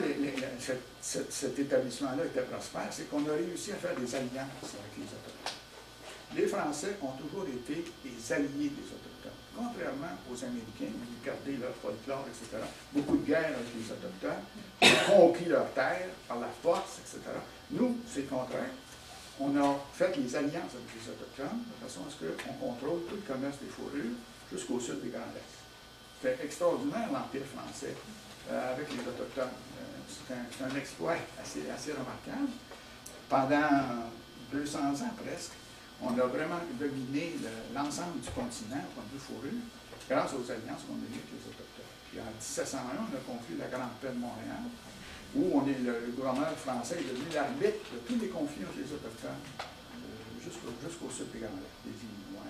Speaker 3: cet établissement-là était prospère? C'est qu'on a réussi à faire des alliances avec les Autochtones. Les Français ont toujours été des alliés des Autochtones. Contrairement aux Américains, ils ont gardé leur folklore, etc. Beaucoup de guerres avec les Autochtones, ils ont conquis leurs terres par la force, etc. Nous, c'est le contraire. On a fait les alliances avec les Autochtones de façon à ce qu'on contrôle tout le commerce des fourrures jusqu'au sud des Grands Lacs. C'était extraordinaire, l'Empire français, avec les Autochtones. C'est un exploit assez remarquable. Pendant 200 ans presque, on a vraiment dominé l'ensemble du continent au point de vue fourrure grâce aux alliances qu'on a eues avec les Autochtones. Puis en 1701, on a conclu la Grande Paix de Montréal, où le gouverneur français est devenu l'arbitre de tous les conflits entre les Autochtones jusqu'au sud des Grands Lacs, des Inuits.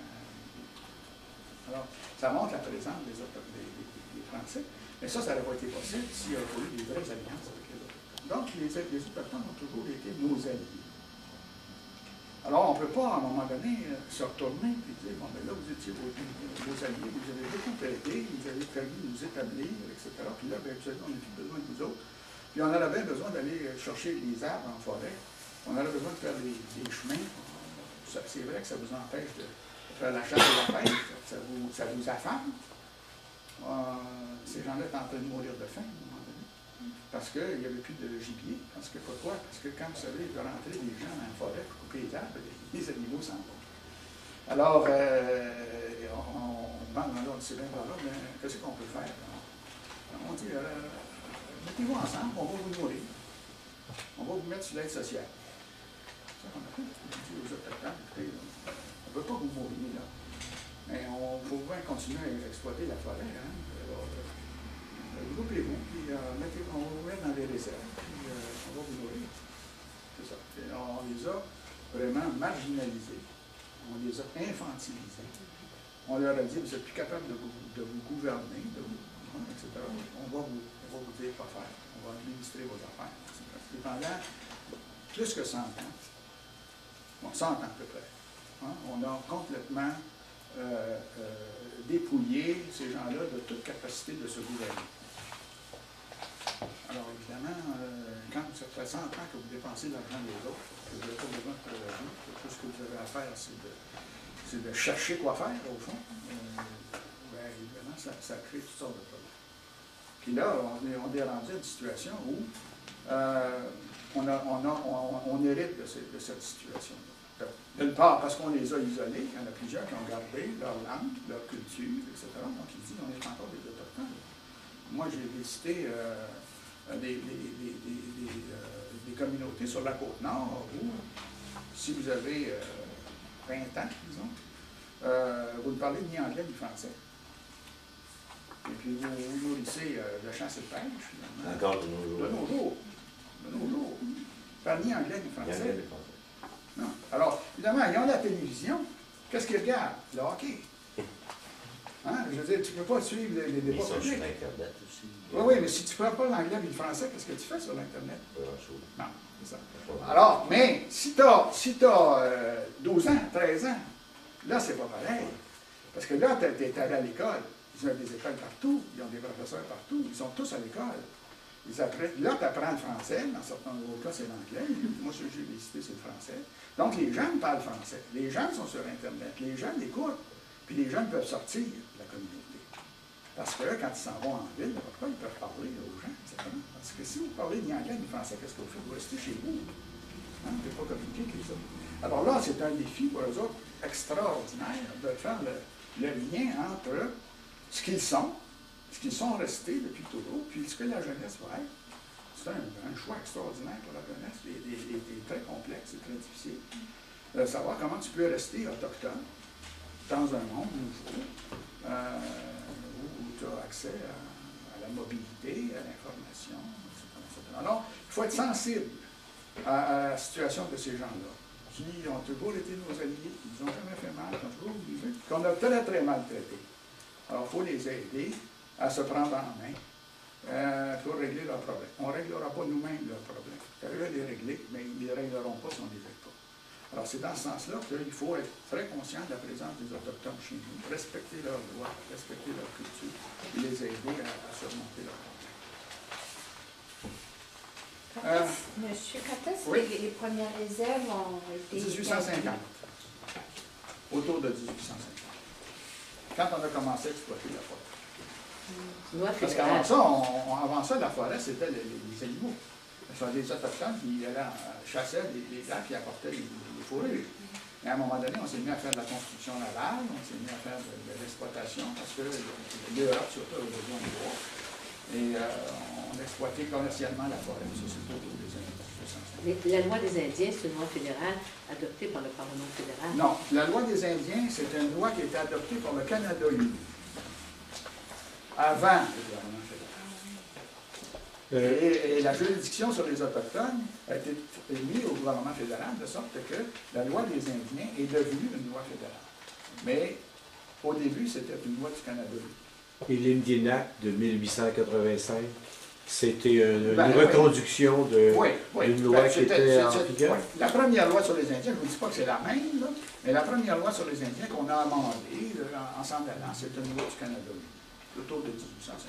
Speaker 3: Alors, ça montre la présence des Français. Mais ça n'aurait pas été possible s'il y avait eu des vraies alliances avec les Autochtones. Donc, les Autochtones ont toujours été nos alliés. Alors, on ne peut pas, à un moment donné, se retourner et dire, bon, ben là, vous étiez vos alliés, vous avez beaucoup aidé, vous avez permis de nous établir, etc. Puis là, ben, on n'a plus besoin de vous autres. Puis on aurait bien besoin d'aller chercher les arbres en forêt. On aurait besoin de faire des chemins. C'est vrai que ça vous empêche de faire la chasse et la pêche. Ça vous affame. Ces gens-là étaient en train de mourir de faim, à un moment donné. Parce qu'il n'y avait plus de gibier. Parce que pourquoi? Parce que quand vous savez, il va rentrer des gens dans la forêt pour couper les arbres, les animaux s'en vont. Alors, on demande, on dit, c'est bien par là, mais qu'est-ce qu'on peut faire? On dit, mettez-vous ensemble, on va vous nourrir. On va vous mettre sur l'aide sociale. C'est ça qu'on a fait. On dit aux Autochtones, écoutez, on ne peut pas vous mourir, là. Mais il faut bien continuer à exploiter la forêt. Hein. Alors, groupez-vous, puis on va vous mettre dans les réserves, puis on va vous nourrir. C'est ça. Et on les a vraiment marginalisés. On les a infantilisés. On leur a dit, vous n'êtes plus capable de vous gouverner, etc. On va vous dire quoi faire. On va administrer vos affaires. Et pendant plus que 100 ans, bon, 100 ans à peu près, hein, on a complètement dépouiller ces gens-là de toute capacité de se gouverner. Alors évidemment, quand ça fait 100 ans que vous dépensez l'argent des autres, que vous n'avez pas besoin de travailler, que tout ce que vous avez à faire, c'est de chercher quoi faire, au fond, bien évidemment, ça crée toutes sortes de problèmes. Puis là, on est rendu à une situation où on hérite de cette situation-là. D'une part, parce qu'on les a isolés, il y en a plusieurs qui ont gardé leur langue, leur culture, etc. Donc, ils disent on est encore des Autochtones. Moi, j'ai visité des communautés sur la Côte-Nord où, si vous avez 20 ans, disons, vous ne parlez ni anglais ni français. Et puis vous nourrissez de chasse et de pêche, finalement.
Speaker 8: Encore de nos jours.
Speaker 3: De nos jours. De nos jours. Pas ni anglais ni français. Non. Alors, évidemment, ils ont la télévision. Qu'est-ce qu'ils regardent? Le hockey. Hein? Je veux dire, tu ne peux pas suivre les débats publics.
Speaker 8: Sur Internet aussi.
Speaker 3: Oui, mais si tu ne prends pas l'anglais et le français, qu'est-ce que tu fais sur l'Internet?
Speaker 8: Pas grand-chose.
Speaker 3: Non, c'est ça. Alors, mais si tu as 12 ans, 13 ans, là, c'est pas pareil. Parce que là, tu es allé à l'école. Ils ont des écoles partout, ils ont des professeurs partout, ils sont tous à l'école. Là, tu apprends le français, dans certains cas, c'est l'anglais. Moi, ce que j'ai visité, c'est le français. Donc, les jeunes parlent français. Les jeunes sont sur Internet. Les jeunes écoutent. Puis les jeunes peuvent sortir de la communauté. Parce que là, quand ils s'en vont en ville, pourquoi ils peuvent parler aux gens, etc. Parce que si vous parlez ni anglais ni français, qu'est-ce que vous faites? Vous restez chez vous. Hein? Vous ne pouvez pas communiquer avec les autres. Alors là, c'est un défi pour eux autres extraordinaire de faire le lien entre ce qu'ils sont restés depuis toujours, puis ce que la jeunesse va être. C'est un choix extraordinaire pour la jeunesse, et très complexe et très difficile. De savoir comment tu peux rester autochtone dans un monde nouveau, où tu as accès à la mobilité, à l'information, etc. Alors, il faut être sensible à la situation de ces gens-là, qui ont toujours été nos alliés, qui nous ont jamais fait mal, qui ont toujours vivre, qu'on a très très mal traités. Alors, il faut les aider à se prendre en main pour régler leurs problèmes. On ne réglera pas nous-mêmes leurs problèmes. On va les régler, mais ils ne les régleront pas si on ne les règle pas. Alors, c'est dans ce sens-là qu'il faut être très conscient de la présence des Autochtones chez nous, respecter leurs droits, respecter leur culture, et les aider à surmonter leurs problèmes.
Speaker 6: Monsieur, quand est-ce
Speaker 3: oui.
Speaker 6: que les premières réserves ont été
Speaker 3: 1850. Autour de 1850. Quand on a commencé à exploiter la forêt. Parce qu'avant ça, la forêt, c'était les animaux. Ce sont des Autochtones qui chassaient les lacs qui apportaient les fourrures. Et à un moment donné, on s'est mis à faire de la construction navale, on s'est mis à faire de l'exploitation, parce que l'Europe, surtout, a besoin de bois. Et on exploitait commercialement la forêt. Ça, c'est autour des années 1960.
Speaker 4: Mais la loi des Indiens, c'est une loi fédérale adoptée par le Parlement fédéral.
Speaker 3: Non, la loi des Indiens, c'est une loi qui a été adoptée par le Canada uni. Avant le gouvernement fédéral. Et la juridiction sur les Autochtones a été mise au gouvernement fédéral, de sorte que la loi des Indiens est devenue une loi fédérale. Mais au début, c'était une loi du Canada uni.
Speaker 10: Et l'Indian Act de 1885, c'était une reconduction d'une loi qui était en vigueur.
Speaker 3: La première loi sur les Indiens, je ne vous dis pas que c'est la même, là, mais la première loi sur les Indiens qu'on a amendée en s'en allant, c'est une loi du Canada autour de 1850.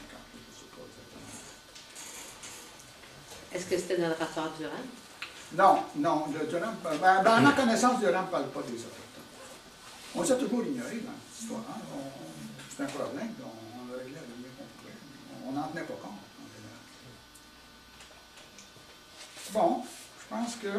Speaker 4: Est-ce que c'était dans le rapport Durand?
Speaker 3: Non, Durand, à ma connaissance, Durand ne parle pas des Autochtones. On les a toujours ignorés dans cette histoire. Hein? C'est un problème, on le réglait le mieux qu'on pouvait. On n'en tenait pas compte. Bon, je pense que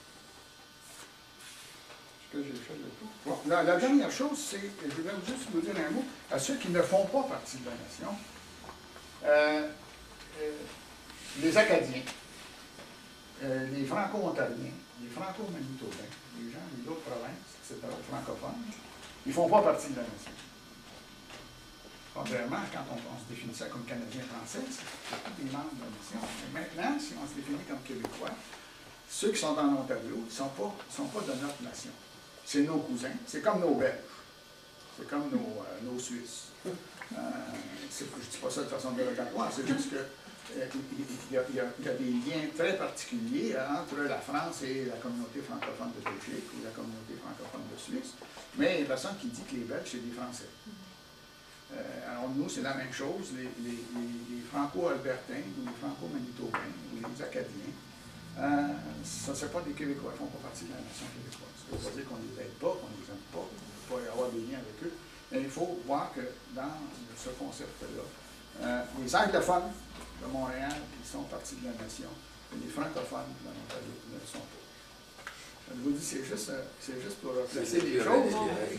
Speaker 3: j'ai fait le tour. Bon, la dernière chose, c'est, je vais juste vous dire un mot, à ceux qui ne font pas partie de la nation, les Acadiens, les Franco-Ontariens, les Franco-Manitobains, les gens d'autres provinces, etc., francophones, ils ne font pas partie de la nation. Contrairement, quand on se définissait comme Canadien-Français, c'est tous des membres de la nation. Mais maintenant, si on se définit comme Québécois, ceux qui sont en Ontario ne sont pas de notre nation. C'est nos cousins, c'est comme nos Belges, c'est comme nos Suisses. Je ne dis pas ça de façon dérogatoire, c'est juste que il y a des liens très particuliers entre la France et la communauté francophone de Belgique ou la communauté francophone de Suisse, mais il y a personne qui dit que les Belges, c'est des Français. Alors nous, c'est la même chose, les Franco-Albertains ou les Franco-Manitobains ou les Acadiens, ce ne sont pas des Québécois, ils ne font pas partie de la nation québécoise. Ça ne veut pas dire qu'on ne les aide pas, qu'on ne les aime pas, qu'il ne peut pas y avoir des liens avec eux, mais il faut voir que dans ce concept-là, les anglophones de Montréal, ils sont partie de la nation, et les francophones de l'Ontario ne le sont pas. Je vous dis, c'est juste pour placer les choses,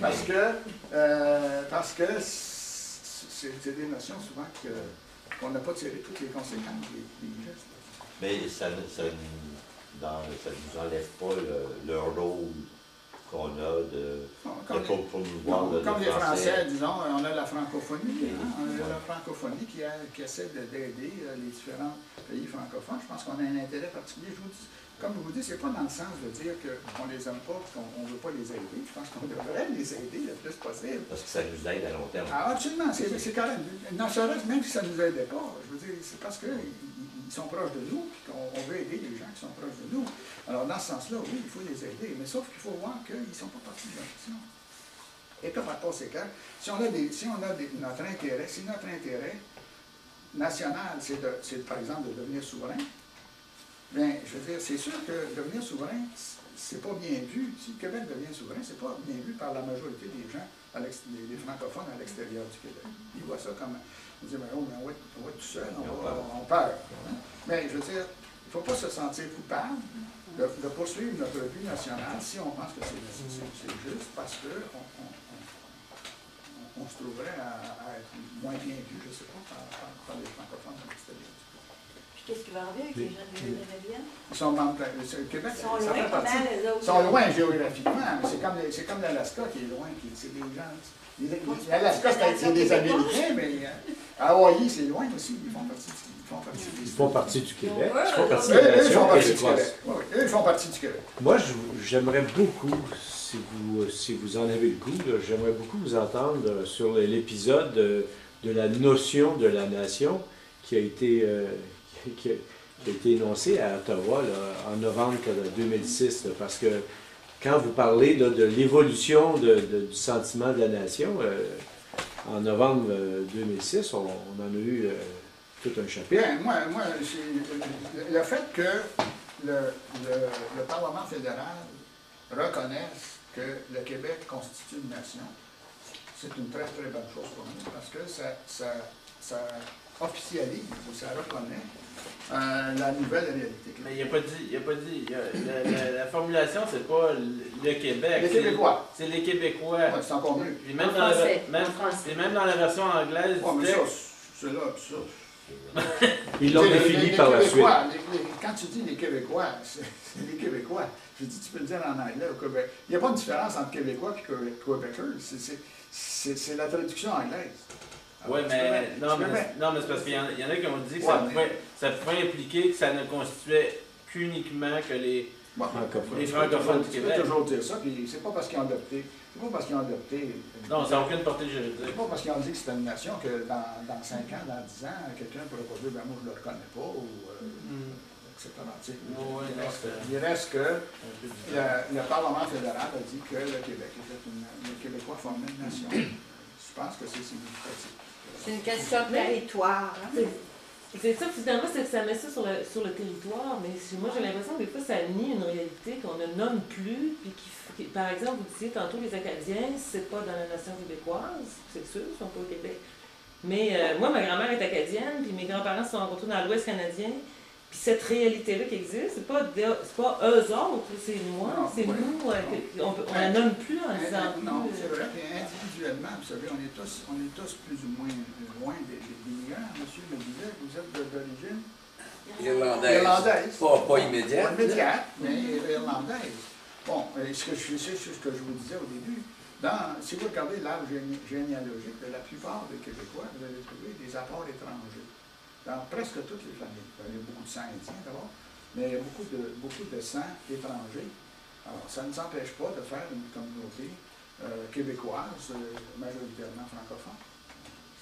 Speaker 3: parce que c'est des notions souvent qu'on n'a pas tiré toutes les conséquences des gestes.
Speaker 8: Mais ça ne nous enlève pas le rôle qu'on a pour nous voir le
Speaker 3: comme les Français, disons, on a la francophonie, on a la francophonie qui essaie d'aider les différents pays francophones. Je pense qu'on a un intérêt particulier. Comme je vous dis, ce n'est pas dans le sens de dire qu'on ne les aime pas, qu'on ne veut pas les aider. Je pense qu'on devrait les aider le plus possible.
Speaker 8: Parce que ça nous aide à long terme.
Speaker 3: Ah, absolument, c'est quand même. Non, même si ça ne nous aidait pas, je veux dire, c'est parce qu'ils sont proches de nous, et qu'on veut aider les gens qui sont proches de nous. Alors, dans ce sens-là, oui, il faut les aider, mais sauf qu'il faut voir qu'ils ne sont pas partis de la nation. Et que par conséquent, si on a notre intérêt, si notre intérêt national, c'est par exemple de devenir souverain, bien, je veux dire, c'est sûr que devenir souverain, c'est pas bien vu. Si le Québec devient souverain, c'est pas bien vu par la majorité des gens, des francophones à l'extérieur du Québec. Ils voient ça comme, on dit, mais on va être tout seul, on peur. Hein? Mais je veux dire, il ne faut pas se sentir coupable de poursuivre notre but national si on pense que c'est juste, parce qu'on se trouverait à être moins bien vu, je ne sais pas, par les francophones à l'extérieur.
Speaker 6: Qu'est-ce qui va arriver avec les gens de l'île canadienne?
Speaker 3: Ils sont membres du Québec.
Speaker 6: Ils sont loin comment les autres?
Speaker 3: Ils sont loin géographiquement, mais c'est comme l'Alaska qui est loin. C'est des gens. L'Alaska, c'est des Américains, mais Hawaï, c'est loin aussi. Ils font partie du Québec.
Speaker 10: Ils font partie de la nation québécoise.
Speaker 3: Eux, ils font partie du Québec.
Speaker 10: Moi, j'aimerais beaucoup, si vous en avez le goût, j'aimerais beaucoup vous entendre sur l'épisode de la notion de la nation qui a été énoncé à Ottawa là, en novembre 2006, là, parce que quand vous parlez là, de l'évolution du sentiment de la nation, en novembre 2006, on en a eu tout un chapitre.
Speaker 3: Bien, moi le fait que le Parlement fédéral reconnaisse que le Québec constitue une nation, c'est une très, très bonne chose pour nous, parce que ça officialise ou ça reconnaît la nouvelle réalité.
Speaker 7: Mais il n'a pas dit, la formulation, c'est pas le Québec.
Speaker 3: Les Québécois.
Speaker 7: C'est les Québécois.
Speaker 3: Ouais, c'est encore mieux.
Speaker 7: Puis même dans la version anglaise du texte.
Speaker 3: C'est là absurde.
Speaker 10: Ils l'ont défini par la suite.
Speaker 3: Quand tu dis les Québécois, c'est les Québécois. Je dis, tu peux le dire en anglais au Québec. Il n'y a pas de différence entre Québécois et Québécois. C'est la traduction anglaise.
Speaker 7: Oui, mais c'est parce qu'il y en a qui ont dit que ça pouvait impliquer que ça ne constituait qu'uniquement que les francophones du Québec.
Speaker 3: Je peux toujours dire ça, puis c'est pas parce qu'ils ont adopté.
Speaker 7: Non, ça n'a aucune portée juridique.
Speaker 3: C'est pas parce qu'ils ont dit que c'était une nation que dans 5 ans, dans 10 ans, quelqu'un pourrait pas dire, ben moi je ne le reconnais pas, ou etc. Il reste que le Parlement fédéral a dit que le Québec les Québécois formaient une nation. Je pense que c'est significatif.
Speaker 6: C'est une question de territoire. Hein?
Speaker 11: C'est ça, finalement, c'est que ça met ça sur le territoire, mais moi j'ai l'impression que des fois ça nie une réalité qu'on ne nomme plus, puis par exemple, vous disiez tantôt les Acadiens, c'est pas dans la nation québécoise, c'est sûr, ils sont pas au Québec. Mais moi, ma grand-mère est acadienne, puis mes grands-parents se sont rencontrés dans l'Ouest canadien, puis cette réalité-là qui existe, c'est pas eux autres, c'est moi, c'est nous, on la nomme plus en disant plus.
Speaker 3: Non, c'est vrai, mais individuellement, vous savez, on est tous plus ou moins loin des migrants. Monsieur me disait, vous êtes d'origine
Speaker 5: irlandaise. Pas immédiate.
Speaker 3: Pas immédiate, mais irlandaise. Bon, c'est ce que je vous disais au début. Si vous regardez l'arbre généalogique de la plupart des Québécois, vous allez trouver des apports étrangers. Dans presque toutes les familles. Il y a beaucoup de sang indien d'abord, mais il y a beaucoup de sang étranger. Alors, ça ne nous empêche pas de faire une communauté québécoise, majoritairement francophone.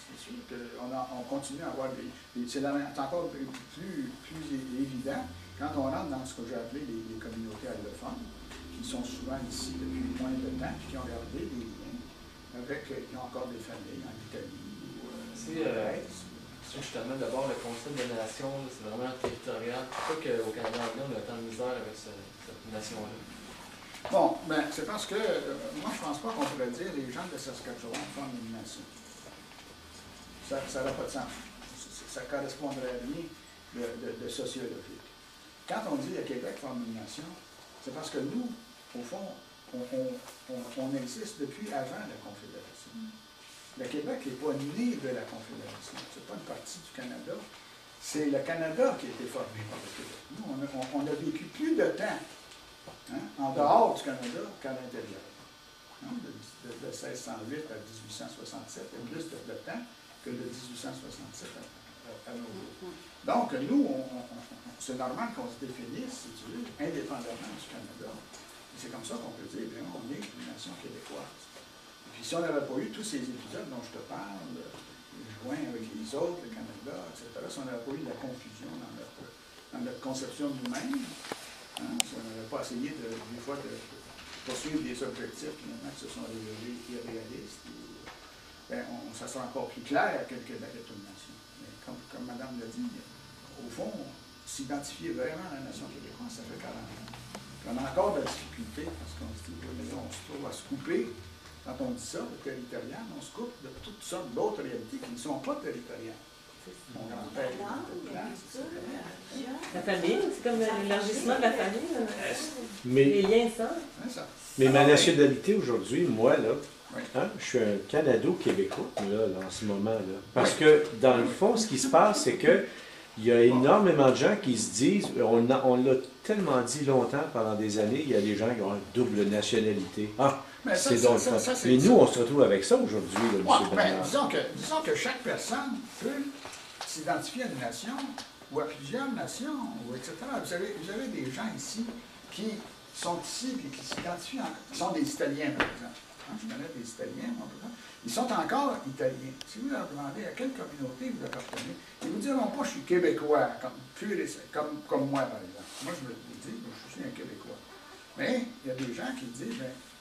Speaker 3: C'est sûr qu'on continue à avoir c'est encore plus évident quand on rentre dans ce que j'ai appelé les communautés allophones, qui sont souvent ici depuis moins de temps, puis qui ont gardé des liens avec, qui ont encore des familles en Italie ou
Speaker 2: justement, d'abord, le concept de nation, c'est vraiment territorial. Pourquoi qu'au Canada anglais, on a tant de misère avec cette nation-là?
Speaker 3: Bon, ben, c'est parce que moi, je pense pas qu'on pourrait dire les gens de Saskatchewan forment une nation. Ça n'a pas de sens. Ça correspondrait à rien de sociologique. Quand on dit le Québec forme une nation, c'est parce que nous, au fond, on existe depuis avant la Confédération. Le Québec n'est pas né de la Confédération. Ce n'est pas une partie du Canada. C'est le Canada qui a été formé par le Québec. Nous, on a vécu plus de temps en dehors du Canada qu'à l'intérieur. De 1608 à 1867, il y a plus de temps que de 1867 à nos jours. Donc, nous, c'est normal qu'on se définisse, si tu veux, indépendamment du Canada. Et c'est comme ça qu'on peut dire, bien, on est une nation québécoise. Et puis, si on n'avait pas eu tous ces épisodes dont je te parle, joints avec les autres, le Canada, etc., si on n'avait pas eu de la confusion dans notre conception de nous-mêmes, si on n'avait pas essayé des fois de poursuivre des objectifs qui maintenant se sont révélés irréalistes, ça sera encore plus clair que le Québec est une nation. Mais comme Madame l'a dit, au fond, s'identifier vraiment à la nation québécoise, ça fait 40 ans. Puis on a encore de la difficulté parce qu'on se dit, on se trouve à se couper. Quand on dit ça, le territorial, on se coupe de toutes sortes d'autres réalités qui ne sont pas territoriales. Mon grand-père,
Speaker 11: la famille, c'est comme l'élargissement de la famille.
Speaker 10: Mais,
Speaker 11: les liens sans.
Speaker 10: Mais ma nationalité aujourd'hui, moi, là, je suis un Canado-Québécois, en ce moment. Là. Parce que, dans le fond, ce qui se passe, c'est que il y a énormément de gens qui se disent, on l'a tellement dit longtemps pendant des années, il y a des gens qui ont une double nationalité. C'est donc mais nous, on se retrouve avec ça aujourd'hui, M. Bernard.
Speaker 3: Disons que chaque personne peut s'identifier à une nation ou à plusieurs nations, ou etc. Vous avez des gens ici qui sont ici et qui s'identifient, qui sont des Italiens, par exemple. Je connais des Italiens, moi, par exemple. Ils sont encore Italiens. Si vous leur demandez à quelle communauté vous appartenez, ils vous diront pas je suis Québécois, comme moi, par exemple. Moi, je me dis, je suis un Québécois. Mais il y a des gens qui disent,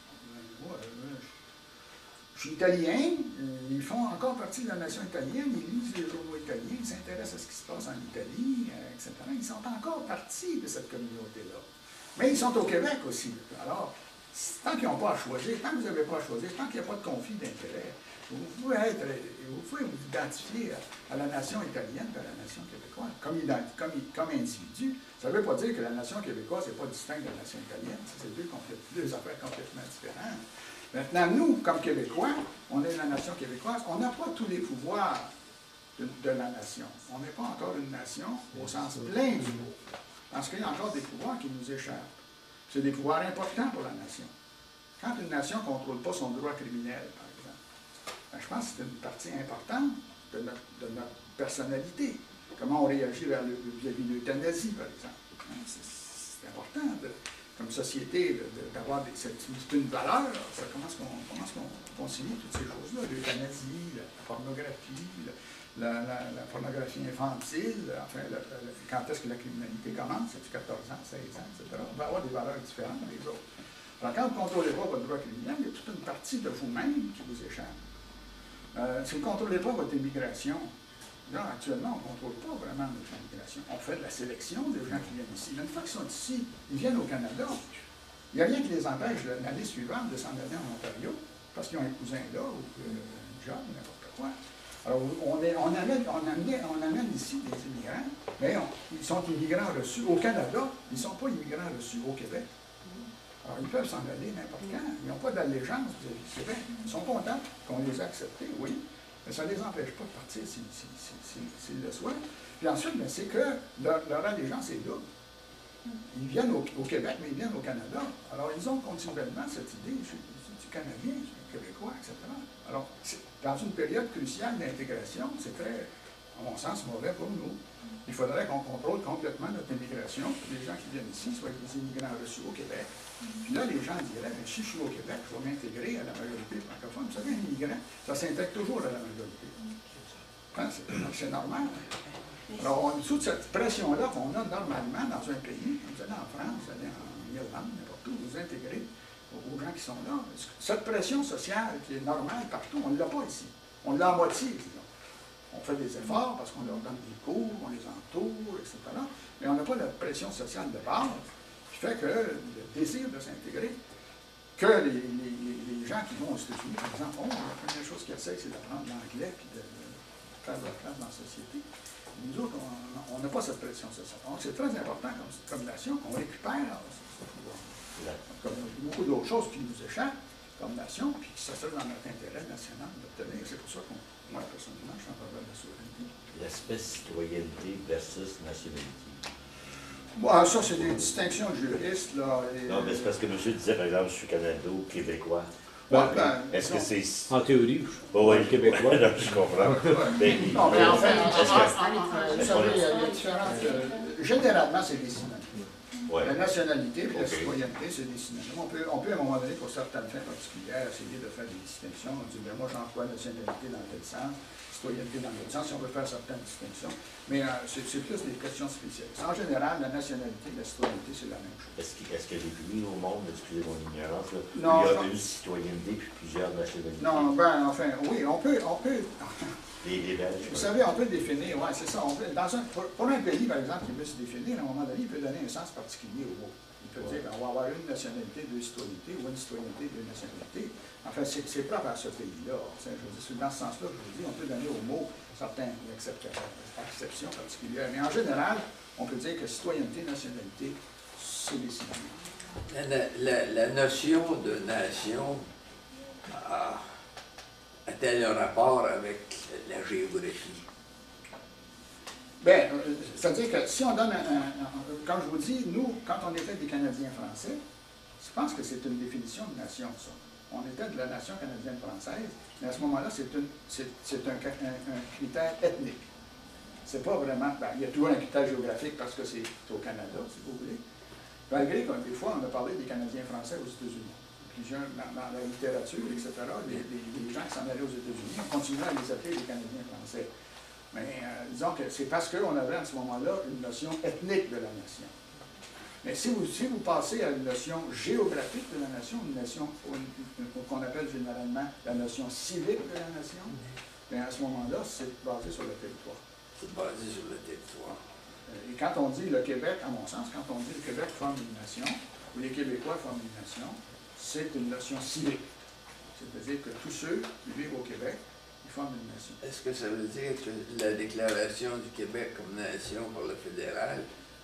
Speaker 3: je suis italien, ils font encore partie de la nation italienne, ils lisent les journaux italiens, ils s'intéressent à ce qui se passe en Italie, etc. Ils sont encore partie de cette communauté-là. Mais ils sont au Québec aussi. Alors, tant qu'ils n'ont pas à choisir, tant que vous n'avez pas à choisir, tant qu'il n'y a pas de conflit d'intérêt, vous pouvez vous identifier à la nation italienne et à la nation québécoise comme individu. Ça ne veut pas dire que la nation québécoise n'est pas distincte de la nation italienne. C'est deux affaires complètement différentes. Maintenant, nous, comme Québécois, on est la nation québécoise, on n'a pas tous les pouvoirs de la nation. On n'est pas encore une nation au sens plein du mot. Parce qu'il y a encore des pouvoirs qui nous échappent. C'est des pouvoirs importants pour la nation. Quand une nation ne contrôle pas son droit criminel, par exemple, je pense que c'est une partie importante de notre personnalité. Comment on réagit vis-à-vis de l'euthanasie, par exemple. C'est important, comme société, d'avoir c'est une valeur. Comment est-ce qu'on concilie toutes ces choses-là? L'euthanasie, la pornographie, la pornographie infantile, enfin, quand est-ce que la criminalité commence? C'est-tu 14 ans, 16 ans, etc. On va avoir des valeurs différentes des autres. Alors, quand vous ne contrôlez pas votre droit criminel, il y a toute une partie de vous-même qui vous échappe. Si vous ne contrôlez pas votre immigration, là, actuellement, on ne contrôle pas vraiment notre immigration. On fait de la sélection des gens qui viennent ici. Mais une fois qu'ils sont ici, ils viennent au Canada. Il n'y a rien qui les empêche l'année suivante de s'en aller en Ontario, parce qu'ils ont un cousin là, ou un job, ou n'importe quoi. Alors, on amène ici des immigrants, mais ils sont immigrants reçus au Canada, ils ne sont pas immigrants reçus au Québec. Alors, ils peuvent s'en aller n'importe quand. Ils n'ont pas d'allégeance vis-à-vis du Québec. Ils sont contents qu'on les ait acceptés, oui, mais ça ne les empêche pas de partir s'ils le souhaitent. Puis ensuite, c'est que leur allégeance est double. Ils viennent au Québec, mais ils viennent au Canada. Alors, ils ont continuellement cette idée, je suis Canadien, je suis Québécois, etc. Alors, dans une période cruciale d'intégration, c'est très, à mon sens, mauvais pour nous. Il faudrait qu'on contrôle complètement notre immigration, que les gens qui viennent ici soient des immigrants reçus au Québec. Puis là, les gens diraient, mais si je suis au Québec, je vais m'intégrer à la majorité francophone. Vous savez, un immigrant, ça s'intègre toujours à la majorité. C'est normal. Alors, toute cette pression-là qu'on a normalement dans un pays, vous allez en France, vous allez en Irlande, n'importe où, vous intégrez aux gens qui sont là. Cette pression sociale qui est normale partout, on ne l'a pas ici. On l'a à moitié, disons. On fait des efforts parce qu'on leur donne des cours, on les entoure, etc. Mais on n'a pas la pression sociale de base qui fait que le désir de s'intégrer, que les gens qui vont aux États-Unis, par exemple, la première chose qu'ils essayent, c'est d'apprendre l'anglais et de faire leur place dans la société. Nous autres, on n'a pas cette pression sociale. Donc, c'est très important comme nation qu'on récupère ce pouvoir. Comme beaucoup d'autres choses qui nous échappent comme nation, puis que ça serait dans notre intérêt national d'obtenir. C'est pour ça que moi, personnellement, je suis en faveur de la souveraineté.
Speaker 8: L'aspect citoyenneté versus nationalité.
Speaker 3: Bon, ça, c'est des distinctions de juristes, là.
Speaker 8: Non, mais c'est parce que monsieur disait, par exemple, je suis canado-québécois. Est-ce que c'est...
Speaker 10: En théorie,
Speaker 8: oui,
Speaker 10: québécois.
Speaker 8: Je comprends.
Speaker 3: Non, mais en fait, vous savez, il y a différentes... Généralement, c'est des synonymes. Ouais. La nationalité et la citoyenneté, c'est des synonymes. On peut, à un moment donné, pour certaines fins particulières, essayer de faire des distinctions. On dit, bien, moi, j'emploie nationalité dans tel sens, citoyenneté dans l'autre sens, si on veut faire certaines distinctions. Mais c'est plus des questions spécialistes. En général, la nationalité et la citoyenneté, c'est la même chose.
Speaker 8: Est-ce qu'il y a des pays au monde, excusez mon ignorance, là,
Speaker 3: non,
Speaker 8: où il y a une citoyenneté puis plusieurs nationalités?
Speaker 3: Non, ben, enfin, oui, on peut
Speaker 8: les Belges,
Speaker 3: vous savez, on peut définir, oui, c'est ça. Pour un pays, par exemple, qui veut se définir, à un moment donné, il peut donner un sens particulier au mot. Il peut dire, ben, on va avoir une nationalité, deux citoyennetés, ou une citoyenneté, deux nationalités. Enfin, c'est propre à ce pays-là. Je veux dire, dans ce sens-là, je vous dis, on peut donner au mot certaines exceptions particulières. Mais en général, on peut dire que citoyenneté, nationalité, c'est des synonymes.
Speaker 5: La notion de nation a-t-elle un rapport avec la géographie?
Speaker 3: Bien, c'est-à-dire que si on donne comme je vous dis, nous, quand on était des Canadiens français, je pense que c'est une définition de nation, ça. On était de la nation canadienne-française, mais à ce moment-là, c'est un critère ethnique. C'est pas vraiment... Ben, il y a toujours un critère géographique parce que c'est au Canada, si vous voulez. Malgré que des fois, on a parlé des Canadiens français aux États-Unis. Dans la littérature, etc., les gens qui s'en allaient aux États-Unis, on continuait à les appeler les Canadiens français. Mais disons que c'est parce qu'on avait à ce moment-là une notion ethnique de la nation. Mais si vous passez à une notion géographique de la nation, une notion qu'on appelle généralement la notion civique de la nation, bien à ce moment-là, c'est basé sur le territoire.
Speaker 5: C'est basé sur le territoire.
Speaker 3: Et quand on dit le Québec, à mon sens, quand on dit le Québec forme une nation, ou les Québécois forment une nation, c'est une notion civique. C'est-à-dire que tous ceux qui vivent au Québec, ils forment une nation.
Speaker 5: Est-ce que ça veut dire que la déclaration du Québec comme nation par le fédéral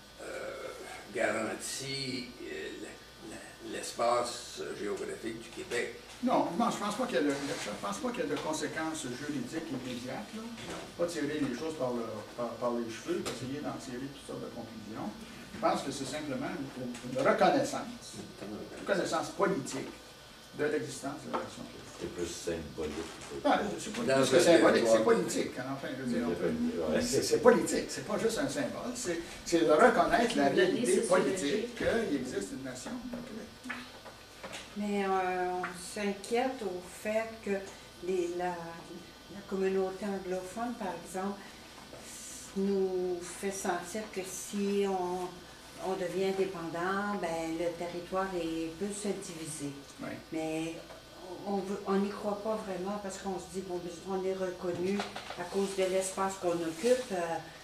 Speaker 5: garantit l'espace géographique du Québec?
Speaker 3: Non, je ne pense pas qu'il y ait de conséquences juridiques immédiates. Là. Pas tirer les choses par les cheveux, essayer d'en tirer toutes sortes de conclusions. Je pense que c'est simplement une reconnaissance politique de l'existence de la nation québécoise.
Speaker 8: C'est plus symbolique.
Speaker 3: C'est pas plus que symbolique, c'est politique. Enfin, je veux dire, c'est politique, c'est pas juste un symbole, c'est de reconnaître la réalité politique qu'il existe une nation au Québec.
Speaker 6: Mais on s'inquiète au fait que la communauté anglophone, par exemple, nous fait sentir que si on devient indépendant, ben, le territoire peut se diviser.
Speaker 3: Oui.
Speaker 6: Mais on n'y croit pas vraiment parce qu'on se dit, bon, on est reconnu à cause de l'espace qu'on occupe,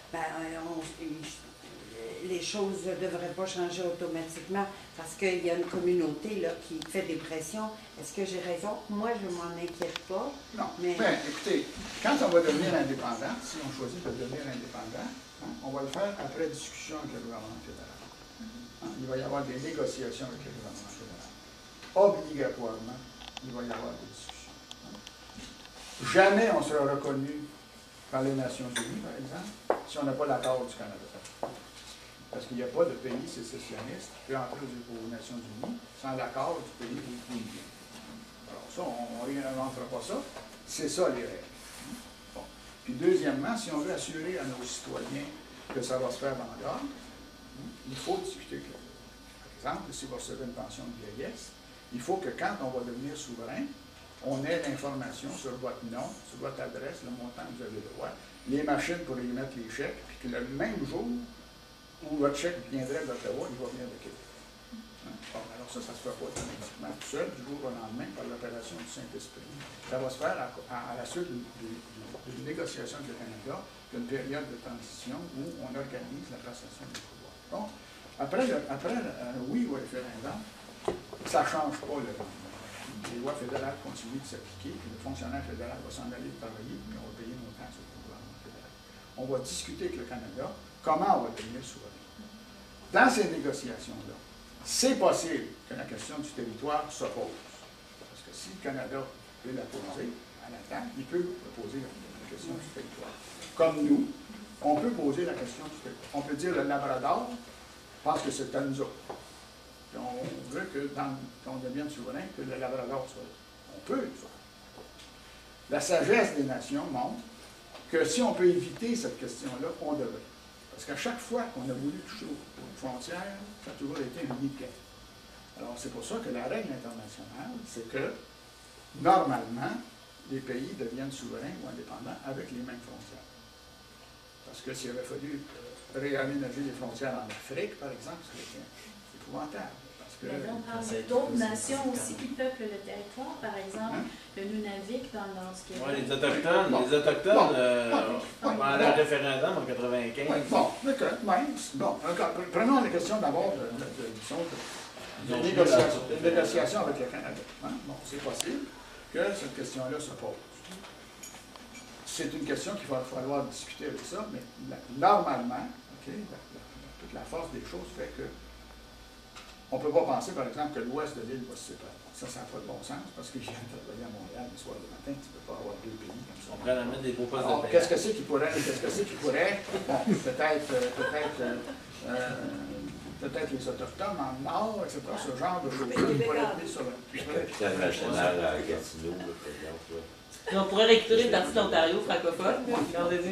Speaker 6: les choses ne devraient pas changer automatiquement parce qu'il y a une communauté là, qui fait des pressions. Est-ce que j'ai raison? Moi, je ne m'en inquiète pas.
Speaker 3: Non.
Speaker 6: Mais...
Speaker 3: Bien, écoutez, quand on va devenir indépendant, si on choisit de devenir indépendant, on va le faire après discussion avec le gouvernement fédéral. Il va y avoir des négociations avec le gouvernement fédéral. Obligatoirement, il va y avoir des discussions. Jamais on sera reconnu par les Nations unies, par exemple, si on n'a pas l'accord du Canada. Parce qu'il n'y a pas de pays sécessionniste qui peut entrer aux Nations unies sans l'accord du pays où il vient. Alors ça, on ne réinventera pas ça. C'est ça les règles. Bon. Puis deuxièmement, si on veut assurer à nos citoyens que ça va se faire dans l'ordre, il faut discuter avec eux. Par exemple, si vous recevez une pension de vieillesse, il faut que quand on va devenir souverain, on ait l'information sur votre nom, sur votre adresse, le montant que vous avez le droit, les machines pour émettre les chèques, puis que le même jour où votre chèque viendrait d'Ottawa, il va venir de Québec. Hein? Bon, alors ça ne se fait pas automatiquement tout seul, du jour au lendemain, par l'opération du Saint-Esprit. Ça va se faire à la suite d'une négociation avec le Canada, d'une période de transition où on organise la passation des pouvoirs. Bon, après un oui au référendum, ça ne change pas le lendemain. Les lois fédérales continuent de s'appliquer, puis le fonctionnaire fédéral va s'en aller travailler, puis on va payer nos taxes au gouvernement fédéral. On va discuter avec le Canada comment on va devenir souverain. Dans ces négociations-là, c'est possible que la question du territoire s'oppose. Parce que si le Canada veut la poser à la table, il peut poser la question du territoire. Comme nous, on peut poser la question du territoire. On peut dire le Labrador pense que c'est à nous autres. On veut que, quand on devienne souverain, que le Labrador soit là. On peut le faire. La sagesse des nations montre que si on peut éviter cette question-là, on devrait. Parce qu'à chaque fois qu'on a voulu toucher aux frontières, ça a toujours été un nid de guerre. Alors, c'est pour ça que la règle internationale, c'est que, normalement, les pays deviennent souverains ou indépendants avec les mêmes frontières. Parce que s'il avait fallu réaménager les frontières en Afrique, par exemple, c'est épouvantable.
Speaker 12: Mais on parle d'autres nations aussi qui peuplent le territoire, par exemple, le Nunavik dans le nord du Québec.
Speaker 7: Oui, les Autochtones, on a un référendum en 1995.
Speaker 3: Bon, d'accord. Prenons la question d'abord de négociation avec le Canada. Hein? Bon, c'est possible que cette question-là se pose. C'est une question qu'il va falloir discuter avec ça, mais normalement, toute la force des choses fait que on ne peut pas penser, par exemple, que l'ouest de l'île va se séparer. Ça n'a pas de bon sens, parce que je viens de travailler à Montréal le soir du matin, tu ne peux pas avoir deux pays comme ça.
Speaker 7: On pourrait mettre des beaux postes de paix.
Speaker 3: Qu'est-ce que c'est qui pourrait, bon, peut-être les Autochtones en nord, etc., ce genre de choses qui pourraient être mis sur le...
Speaker 8: Capitale nationale à Gatineau, par exemple.
Speaker 11: On pourrait récupérer une partie de l'Ontario francophone, puis on désigne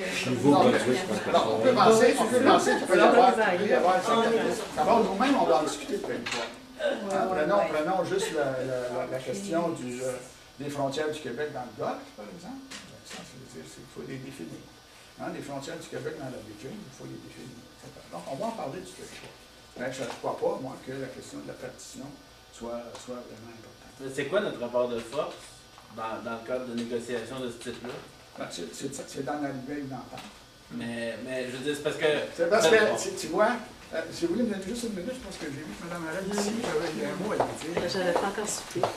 Speaker 3: on peut penser qu'il peut y avoir d'abord, nous-mêmes, on va en discuter de territoire. Prenons juste la question des frontières du Québec dans le Golfe, par exemple. Ça, il faut les définir. Les frontières du Québec dans la Virginie, il faut les définir. Donc, on va en parler du territoire. Mais je ne crois pas, moi, que la question de la partition soit vraiment importante.
Speaker 7: C'est quoi notre rapport de force dans le cadre de négociations de ce type-là?
Speaker 3: C'est d'en arriver à une entente.
Speaker 7: Mais je veux dire, c'est parce que...
Speaker 3: C'est parce que, tu vois, si vous voulez me donner juste une minute, parce que j'ai vu que Mme Arel ici, il y a un mot à dire.
Speaker 4: J'avais pas encore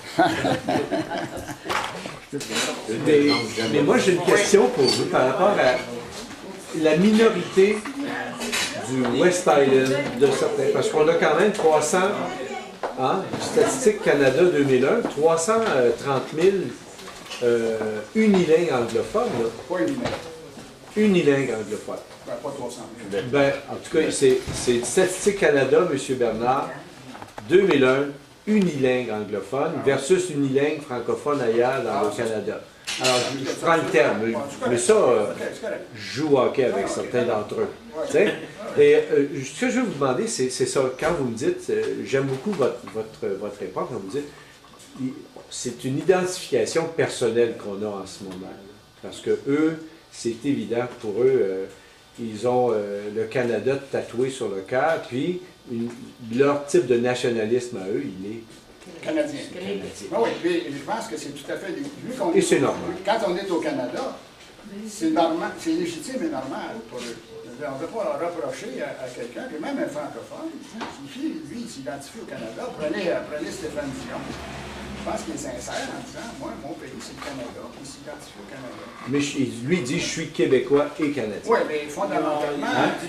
Speaker 4: soufflé.
Speaker 10: Mais moi, j'ai une question pour vous par rapport à la minorité du West Island de certains, parce qu'on a quand même 300, Statistique Canada 2001, 330 000 unilingues anglophones. Là.
Speaker 3: Pas unilingues.
Speaker 10: Unilingues anglophones.
Speaker 3: Ben, pas 300 000.
Speaker 10: Ben, en tout cas, c'est Statistique Canada, M. Bernard, 2001, unilingue anglophone versus unilingue francophone ailleurs dans le Canada. Alors, je prends le terme, mais ça, je joue au hockey avec certains d'entre eux. Et ce que je veux vous demander, c'est ça, quand vous me dites, j'aime beaucoup votre réponse, quand vous dites, c'est une identification personnelle qu'on a en ce moment. Parce que eux, c'est évident pour eux, ils ont le Canada tatoué sur le cœur, puis leur type de nationalisme à eux, il est
Speaker 3: canadien. Oui, puis je pense que c'est tout à fait...
Speaker 10: Et c'est normal.
Speaker 3: Quand on est au Canada, c'est normal, c'est légitime et normal pour eux. On ne peut pas leur reprocher à quelqu'un, puis même un francophone, lui, il s'identifie au Canada. Prenez Stéphane Dion. Je pense qu'il est sincère en disant, moi, mon pays, c'est le Canada, il s'identifie au Canada.
Speaker 10: Mais lui dit, je suis québécois et canadien.
Speaker 3: Oui, mais fondamentalement,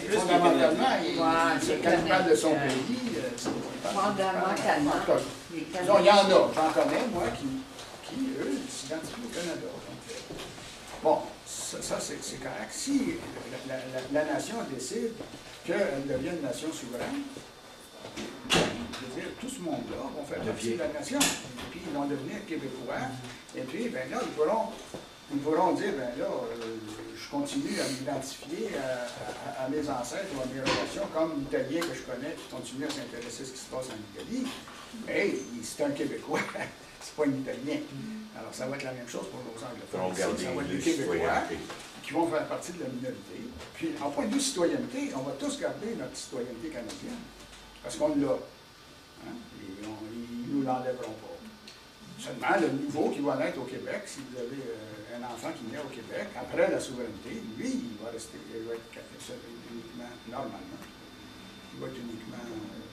Speaker 3: quand il parle de son pays,
Speaker 6: fondamentalement,
Speaker 3: il y en a, j'en connais, moi, qui eux, s'identifient au Canada. Bon, ça c'est correct. Si la nation décide qu'elle devient une nation souveraine, je veux dire, tout ce monde-là vont faire partie de la nation. Et puis, ils vont devenir québécois. Et puis, ben là, ils pourront dire, ben là, je continue à m'identifier à mes ancêtres ou à mes relations, comme l'Italien que je connais qui continue à s'intéresser à ce qui se passe en Italie. Mais c'est un Québécois, c'est pas un Italien. Alors, ça va être la même chose pour nos anglophones. Ça va être des Québécois. qui vont faire partie de la minorité. Puis, en point de vue citoyenneté, on va tous garder notre citoyenneté canadienne, parce qu'on l'a. Hein? Et ils ne nous l'enlèveront pas. Seulement, le niveau qui va naître au Québec, si vous avez un enfant qui naît au Québec, après la souveraineté, lui, il va rester, il va être uniquement, normalement, il va être uniquement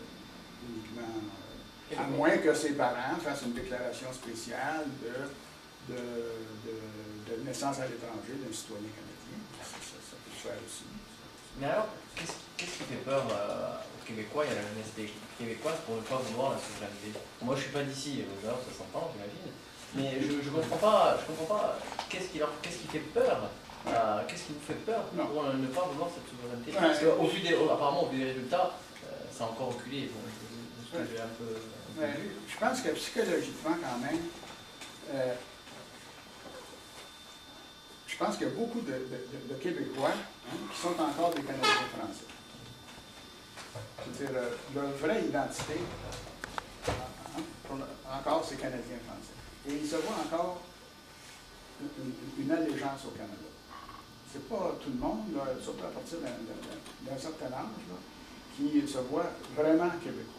Speaker 3: à moins que ses parents fassent une déclaration spéciale de naissance à l'étranger d'un citoyen canadien. Ça peut se faire aussi.
Speaker 9: Mais alors, qu'est-ce qui fait peur aux Québécois et à la jeunesse québécoise pour ne pas vouloir la souveraineté? Moi, je ne suis pas d'ici, d'ailleurs, ça s'entend, j'imagine. Mais je ne comprends pas, qu'est-ce qui fait peur? Qu'est-ce qui vous fait peur pour ne pas vouloir cette souveraineté? Parce qu'apparemment, au vu des résultats, ça a encore reculé. Bon, j'ai un peu...
Speaker 3: Je pense que psychologiquement, quand même, je pense qu'il y a beaucoup de Québécois qui sont encore des Canadiens français. C'est-à-dire, leur vraie identité, encore, c'est Canadien français. Et ils se voient encore une allégeance au Canada. C'est pas tout le monde, là, surtout à partir d'un certain âge, là, qui se voit vraiment québécois.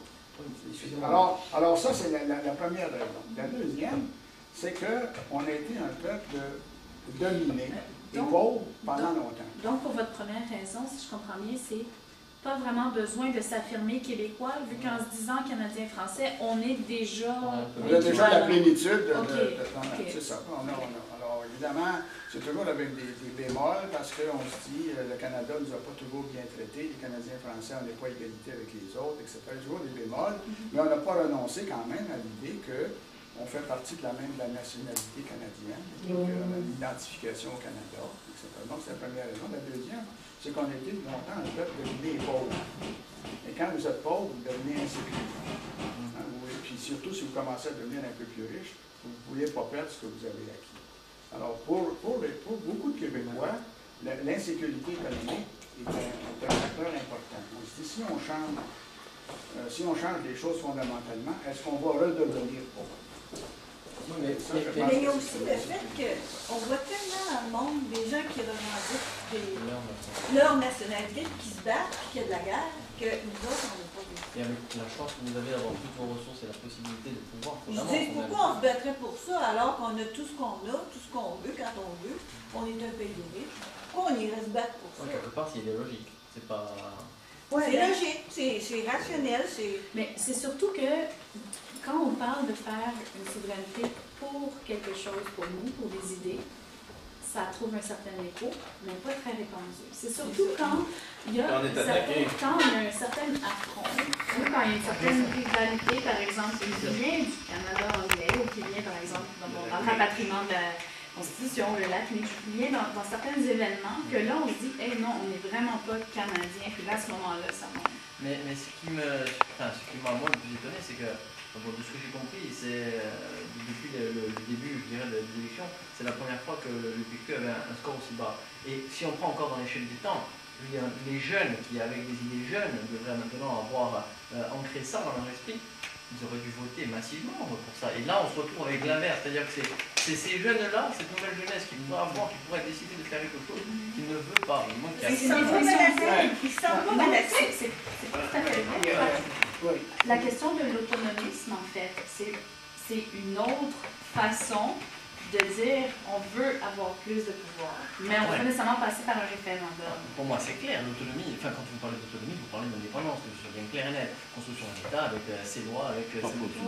Speaker 3: Alors ça, c'est la première raison. La deuxième, c'est qu'on a été un peuple dominé et pauvre pendant longtemps.
Speaker 12: Donc, pour votre première raison, si je comprends bien, c'est pas vraiment besoin de s'affirmer québécois, vu qu'en se disant canadien-français, on est déjà...
Speaker 3: On a déjà la plénitude
Speaker 12: de
Speaker 3: c'est ça. Alors, évidemment, c'est toujours avec des bémols, parce qu'on se dit le Canada ne nous a pas toujours bien traités, les Canadiens français, on n'est pas égalité avec les autres, etc. Toujours des bémols, mais on n'a pas renoncé quand même à l'idée qu'on fait partie de la nationalité canadienne, on a l'identification au Canada, etc. Donc, c'est la première raison. La deuxième, c'est qu'on a été longtemps un peuple devenu pauvre. Et quand vous êtes pauvre, vous devenez insécure. Et puis surtout, si vous commencez à devenir un peu plus riche, vous ne voulez pas perdre ce que vous avez acquis. Alors, pour beaucoup de Québécois, l'insécurité économique est un facteur important. On se dit, si on change les choses fondamentalement, est-ce qu'on va redevenir pauvre?
Speaker 6: Mais il y a aussi le fait qu'on voit tellement dans le monde des gens qui revendiquent leur nationalité, qui se battent, qui qu'il y a de la guerre, que nous autres, on n'a pas vu.
Speaker 9: Et avec la chance que vous avez d'avoir toutes vos ressources et la possibilité de pouvoir...
Speaker 6: Je dis, pourquoi on se battrait pour ça alors qu'on a tout ce qu'on veut, quand on veut, on est un pays riche, pourquoi on irait se battre pour ça?
Speaker 9: Quelque part, c'est idéologique, c'est pas...
Speaker 6: Ouais, c'est logique, c'est rationnel,
Speaker 12: Mais c'est surtout que quand on parle de faire une souveraineté pour quelque chose, pour nous, pour des idées, ça trouve un certain écho, mais pas très répandu. C'est surtout quand il y a un certain affront, ou quand il y a une certaine rivalité, par exemple, qui vient du Canada anglais, ou qui vient, par exemple, dans le rapatriement de la Constitution, le lac, mais qui vient dans certains événements, que là, on se dit, hey, non, on n'est vraiment pas Canadien, puis là, à ce moment-là, ça monte.
Speaker 9: Mais ce qui m'a moi le plus étonné, c'est que, bon, de ce que j'ai compris, c'est depuis le début, je dirais, des élections, c'est la première fois que le PQ avait un score aussi bas. Et si on prend encore dans l'échelle du temps, les jeunes qui, avec des idées jeunes, devraient maintenant avoir ancré ça dans leur esprit, ils auraient dû voter massivement pour ça. Et là, on se retrouve avec l'inverse, c'est-à-dire que c'est ces jeunes-là, cette nouvelle jeunesse qui pourrait décider de faire quelque chose, qui ne veut pas.
Speaker 6: Ils ne sont pas menacés. Ils sont pas menacés.
Speaker 12: C'est pas tout à fait vrai. La question de l'autonomisme, en fait, c'est une autre façon de dire on veut avoir plus de pouvoir. Mais on ne peut pas nécessairement passer par un référendum.
Speaker 9: Pour moi, c'est clair, l'autonomie, enfin, quand vous parlez d'autonomie, vous parlez d'indépendance, que ce soit bien clair et net. Construction d'un État avec ses lois, avec ses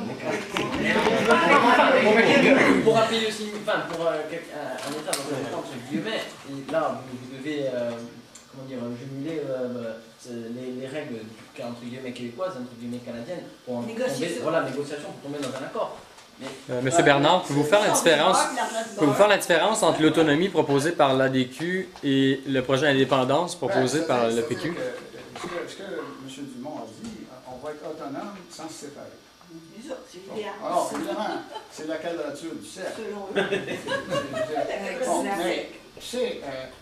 Speaker 9: pour appuyer aussi, enfin, pour un État dans un État, entre guillemets, et là, vous devez, comment dire, jumeler les règles, entre guillemets, québécoises, entre guillemets, canadiennes, pour négociation pour tomber dans un accord.
Speaker 2: Monsieur Bernard, pouvez-vous faire la différence entre l'autonomie proposée par l'ADQ et le projet d'indépendance proposé par le PQ?
Speaker 3: Ce que M. Dumont a dit, on va être autonome sans se séparer.
Speaker 6: C'est l'idéal.
Speaker 3: Alors, évidemment, c'est la quadrature du cercle.
Speaker 6: Selon eux.
Speaker 3: Mais, tu sais,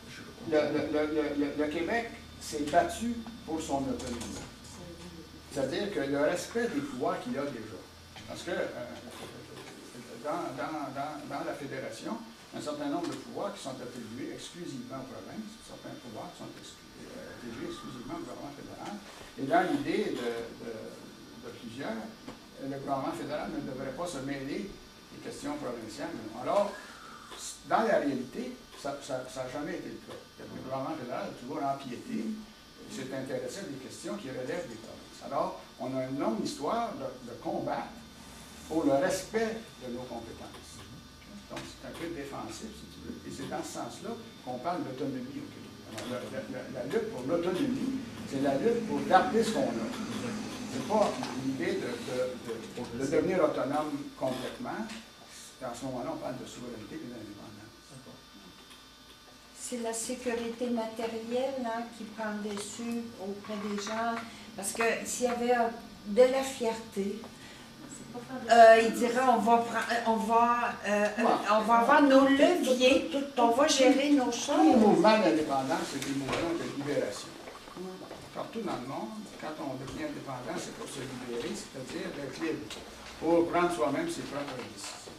Speaker 3: le Québec s'est battu pour son autonomie. C'est-à-dire que le respect des pouvoirs qu'il a déjà. Parce que dans la fédération, un certain nombre de pouvoirs qui sont attribués exclusivement aux provinces, certains pouvoirs qui sont attribués exclusivement au gouvernement fédéral. Et dans l'idée de plusieurs, le gouvernement fédéral ne devrait pas se mêler des questions provinciales. Alors, dans la réalité, ça n'a jamais été le cas. Le gouvernement fédéral a toujours empiété, s'est intéressé à des questions qui relèvent des provinces. Alors, on a une longue histoire de combat pour le respect de nos compétences. Donc, c'est un peu défensif, si tu veux. Et c'est dans ce sens-là qu'on parle d'autonomie au Québec. Alors, la lutte pour l'autonomie, c'est la lutte pour garder ce qu'on a. C'est pas l'idée de devenir autonome complètement. À ce moment-là, on parle de souveraineté et d'indépendance.
Speaker 6: C'est la sécurité matérielle qui prend le dessus auprès des gens. Parce que s'il y avait de la fierté, il dirait on va avoir nos leviers, on va gérer nos choses.
Speaker 3: Tous les mouvements d'indépendance, c'est des mouvements de libération. Partout dans le monde, quand on devient indépendant, c'est pour se libérer, c'est-à-dire d'être libre, pour prendre soi-même ses propres décisions.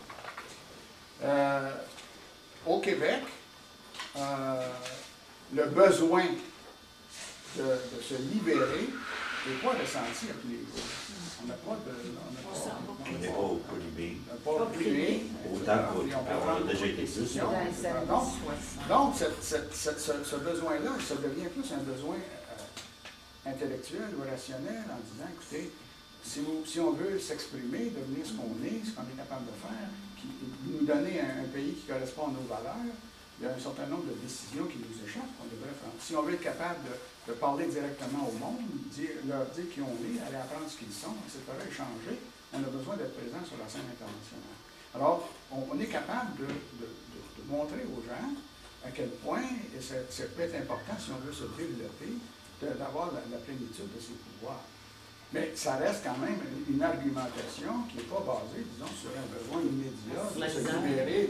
Speaker 3: Au Québec, le besoin de se libérer n'est pas ressenti à tous les jours. On n'a pas
Speaker 8: n'est pas opprimé.
Speaker 3: Opprimé.
Speaker 8: Autant qu'on a déjà été plus.
Speaker 3: Donc, ce besoin-là, ça devient plus un besoin intellectuel ou rationnel en disant, écoutez, si on veut s'exprimer, devenir ce qu'on est capable de faire, nous donner un pays qui correspond à nos valeurs, il y a un certain nombre de décisions qui nous échappent qu'on devrait faire. Si on veut être capable de parler directement au monde, leur dire qui on est, aller apprendre ce qu'ils sont, etc., échanger, on a besoin d'être présent sur la scène internationale. Alors, on est capable de montrer aux gens à quel point, et ça peut être important si on veut se développer, d'avoir la plénitude de ses pouvoirs. Mais ça reste quand même une argumentation qui n'est pas basée, disons, sur un besoin immédiat de se libérer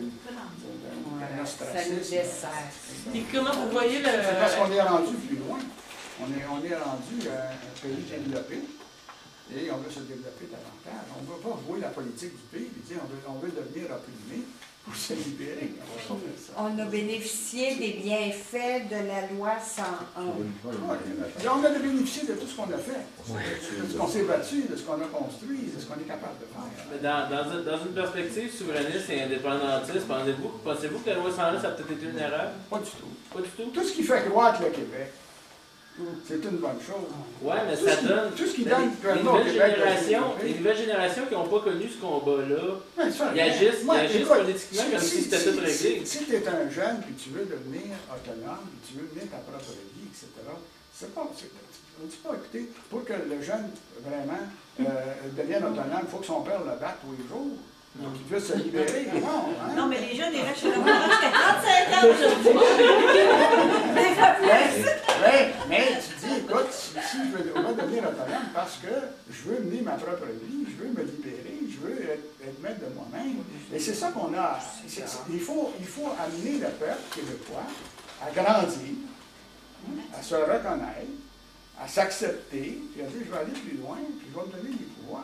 Speaker 3: d'un ostracisme.
Speaker 11: Et comment vous voyez le...
Speaker 3: C'est parce qu'on est rendu plus loin. On est rendu un pays développé et on veut se développer davantage. On ne veut pas jouer la politique du pays et dire on veut devenir opprimé pour se libérer.
Speaker 6: On a bénéficié des bienfaits de la loi 101.
Speaker 3: On a bénéficié de tout ce qu'on a fait, de ce qu'on s'est battu, de ce qu'on a construit, de ce qu'on est capable de faire.
Speaker 7: Mais dans une perspective souverainiste et indépendantiste, pensez-vous que la loi 101, ça a peut-être été une erreur?
Speaker 3: Pas du tout.
Speaker 7: Pas du tout?
Speaker 3: Tout ce qui fait croître le Québec, c'est une bonne chose.
Speaker 7: Oui, mais ça donne.
Speaker 3: Tout ce qui donne
Speaker 7: les nouvelles générations qui n'ont pas connu ce combat-là, ils agissent politiquement comme si c'était tout réglé.
Speaker 3: Si tu es un jeune et tu veux devenir autonome, et tu veux mener ta propre vie, etc., c'est pas. On ne dit pas, écoutez, pour que le jeune vraiment devienne autonome, il faut que son père le batte tous les jours. Donc, il puisse se libérer.
Speaker 1: Non, mais les jeunes, ils restent chez leur parents jusqu'à 35 ans aujourd'hui.
Speaker 3: Mais tu dis, écoute, si je veux devenir autonome parce que je veux mener ma propre vie, je veux me libérer, je veux être maître de moi-même. Et c'est ça qu'on a. Il faut amener le peuple québécois à grandir, à se reconnaître, à s'accepter, puis à dire, je vais aller plus loin, puis je vais me donner des pouvoirs.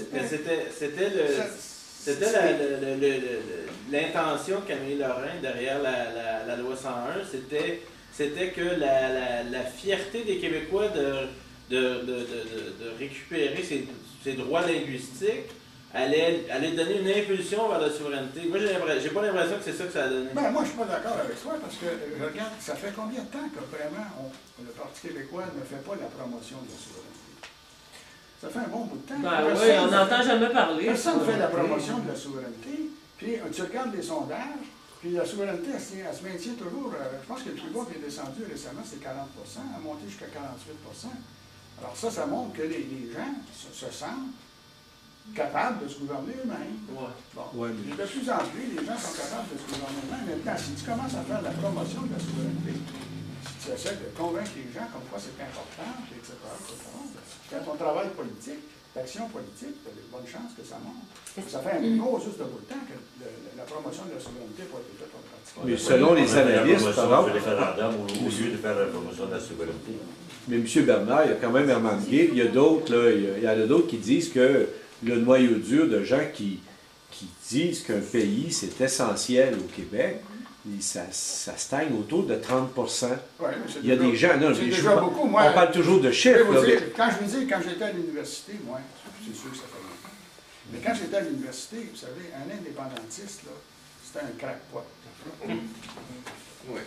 Speaker 7: C'était l'intention Camille Lorrain derrière la loi 101, c'était que la fierté des Québécois de récupérer ses droits linguistiques allait donner une impulsion vers la souveraineté. Moi, j'ai pas l'impression que c'est ça que ça a donné.
Speaker 3: Ben, moi, je suis pas d'accord avec toi, parce que, regarde, ça fait combien de temps que vraiment le Parti québécois ne fait pas la promotion de la souveraineté? Ça fait un bon bout de temps.
Speaker 11: Oui, on n'entend jamais parler.
Speaker 3: Personne ne fait la promotion de la souveraineté. Puis tu regardes les sondages, puis la souveraineté, elle se maintient toujours. Je pense que le plus bas qui est descendu récemment, c'est 40 a monté jusqu'à 48 Alors ça montre que les gens se sentent capables de se gouverner eux-mêmes.
Speaker 7: Ouais.
Speaker 3: Bon. De plus en plus, les gens sont capables de se gouverner eux-mêmes. Maintenant, si tu commences à faire la promotion de la souveraineté, si tu essaies de convaincre les gens comme quoi c'est important, etc., quand on travaille politique, l'action politique, tu as de bonnes chances que ça monte. Ça fait un gros juste de bout de temps que la promotion de la souveraineté n'a pas été faite en pratique.
Speaker 10: Mais selon les analystes, par exemple,
Speaker 8: au lieu de faire la promotion de la souveraineté.
Speaker 10: Mais M. Bernard, il y a quand même remarqué, il y en a d'autres qui disent que le noyau dur de gens qui qui disent qu'un pays, c'est essentiel au Québec, et ça stagne autour de 30
Speaker 3: ouais,
Speaker 10: il y a des gens, non,
Speaker 3: beaucoup, moi,
Speaker 10: on parle toujours de chiffres. Là,
Speaker 3: dire, quand je vous dis, quand j'étais à l'université, moi, c'est sûr que ça fait longtemps, mais quand j'étais à l'université, vous savez, un indépendantiste, là, c'était un crackpot.
Speaker 5: Oui.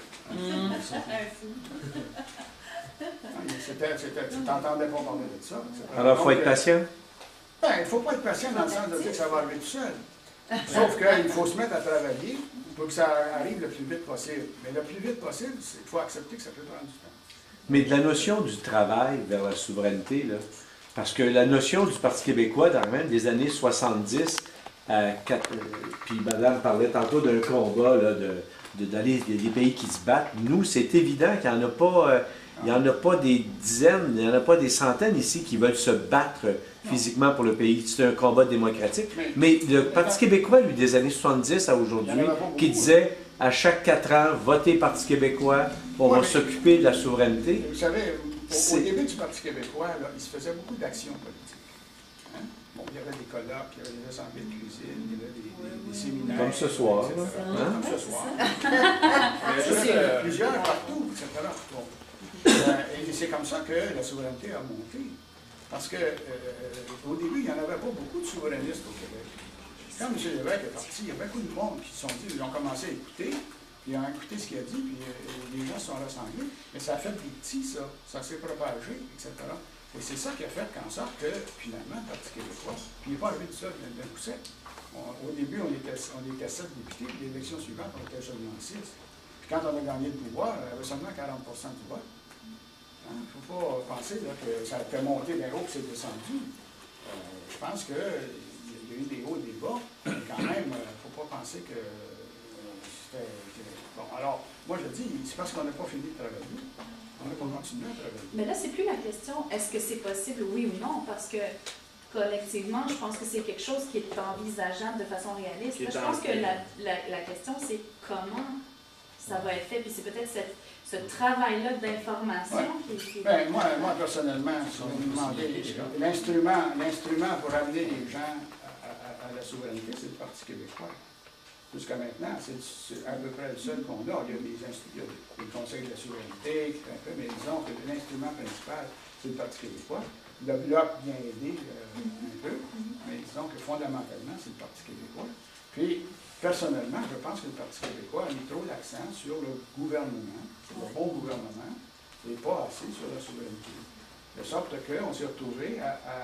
Speaker 3: Tu t'entendais pas parler de ça.
Speaker 10: Alors, il faut être patient?
Speaker 3: Ben, il ne faut pas être patient dans le sens de dire que ça va arriver tout seul. Sauf qu'il faut se mettre à travailler pour que ça arrive le plus vite possible. Mais le plus vite possible, il faut accepter que ça peut prendre du temps.
Speaker 10: Mais de la notion du travail vers la souveraineté, là, parce que la notion du Parti québécois, dans même des années 70, puis Madame parlait tantôt d'un combat là, d'aller des pays qui se battent. Nous, c'est évident qu'il n'y en a pas. Il n'y en a pas des dizaines, il n'y en a pas des centaines ici qui veulent se battre physiquement pour le pays. C'est un combat démocratique. Mais le Parti québécois, lui, des années 70 à aujourd'hui, qui disait à chaque 4 ans, votez Parti québécois, on va s'occuper de la souveraineté.
Speaker 3: Vous savez, au début du Parti québécois, là, il se faisait beaucoup d'actions politiques. Hein? Bon, il y avait des colloques, il y avait des assemblées de cuisine, il y avait des séminaires.
Speaker 10: Comme ce soir.
Speaker 3: Hein? Comme ce soir. Il y en a plusieurs partout, etc. Et c'est comme ça que la souveraineté a monté. Parce que au début, il n'y en avait pas beaucoup de souverainistes au Québec. Quand M. Lévesque est parti, il y a beaucoup de monde qui se sont dit, ils ont commencé à écouter, puis ils ont écouté ce qu'il a dit, puis les gens se sont rassemblés. Mais ça a fait des petits, ça. Ça s'est propagé, etc. Et c'est ça qui a fait qu'en sorte que, finalement, le Parti québécois, il n'est pas arrivé tout seul d'un coup sec. Au début, on était 7 députés, l'élection suivante, on était seulement 6. Puis quand on a gagné le pouvoir, il y avait seulement 40 du vote. Il ne faut pas penser là, que ça a été monté d'un haut et c'est descendu. Je pense qu'il y a eu des hauts et des bas, mais quand même, il ne faut pas penser que c'était... Bon, alors, moi je dis, c'est parce qu'on n'a pas fini de travailler. On n'a pas continué à travailler.
Speaker 12: Mais là, c'est plus la question, est-ce que c'est possible, oui ou non, parce que collectivement, je pense que c'est quelque chose qui est envisageable de façon réaliste. Je pense que la question, c'est comment ça va être fait, puis c'est peut-être ce travail-là d'information qui...
Speaker 3: Ben, moi, personnellement, si vous me demandez, l'instrument pour amener les gens à la souveraineté, c'est le Parti québécois. Jusqu'à maintenant, c'est à peu près le seul qu'on a. Il y a des conseils de la souveraineté, mais disons que l'instrument principal, c'est le Parti québécois. Le Bloc vient aider un peu, mais disons que fondamentalement, c'est le Parti québécois. Puis, personnellement, je pense que le Parti québécois a mis trop l'accent sur le gouvernement, sur le bon gouvernement, et pas assez sur la souveraineté. De sorte qu'on s'est retrouvé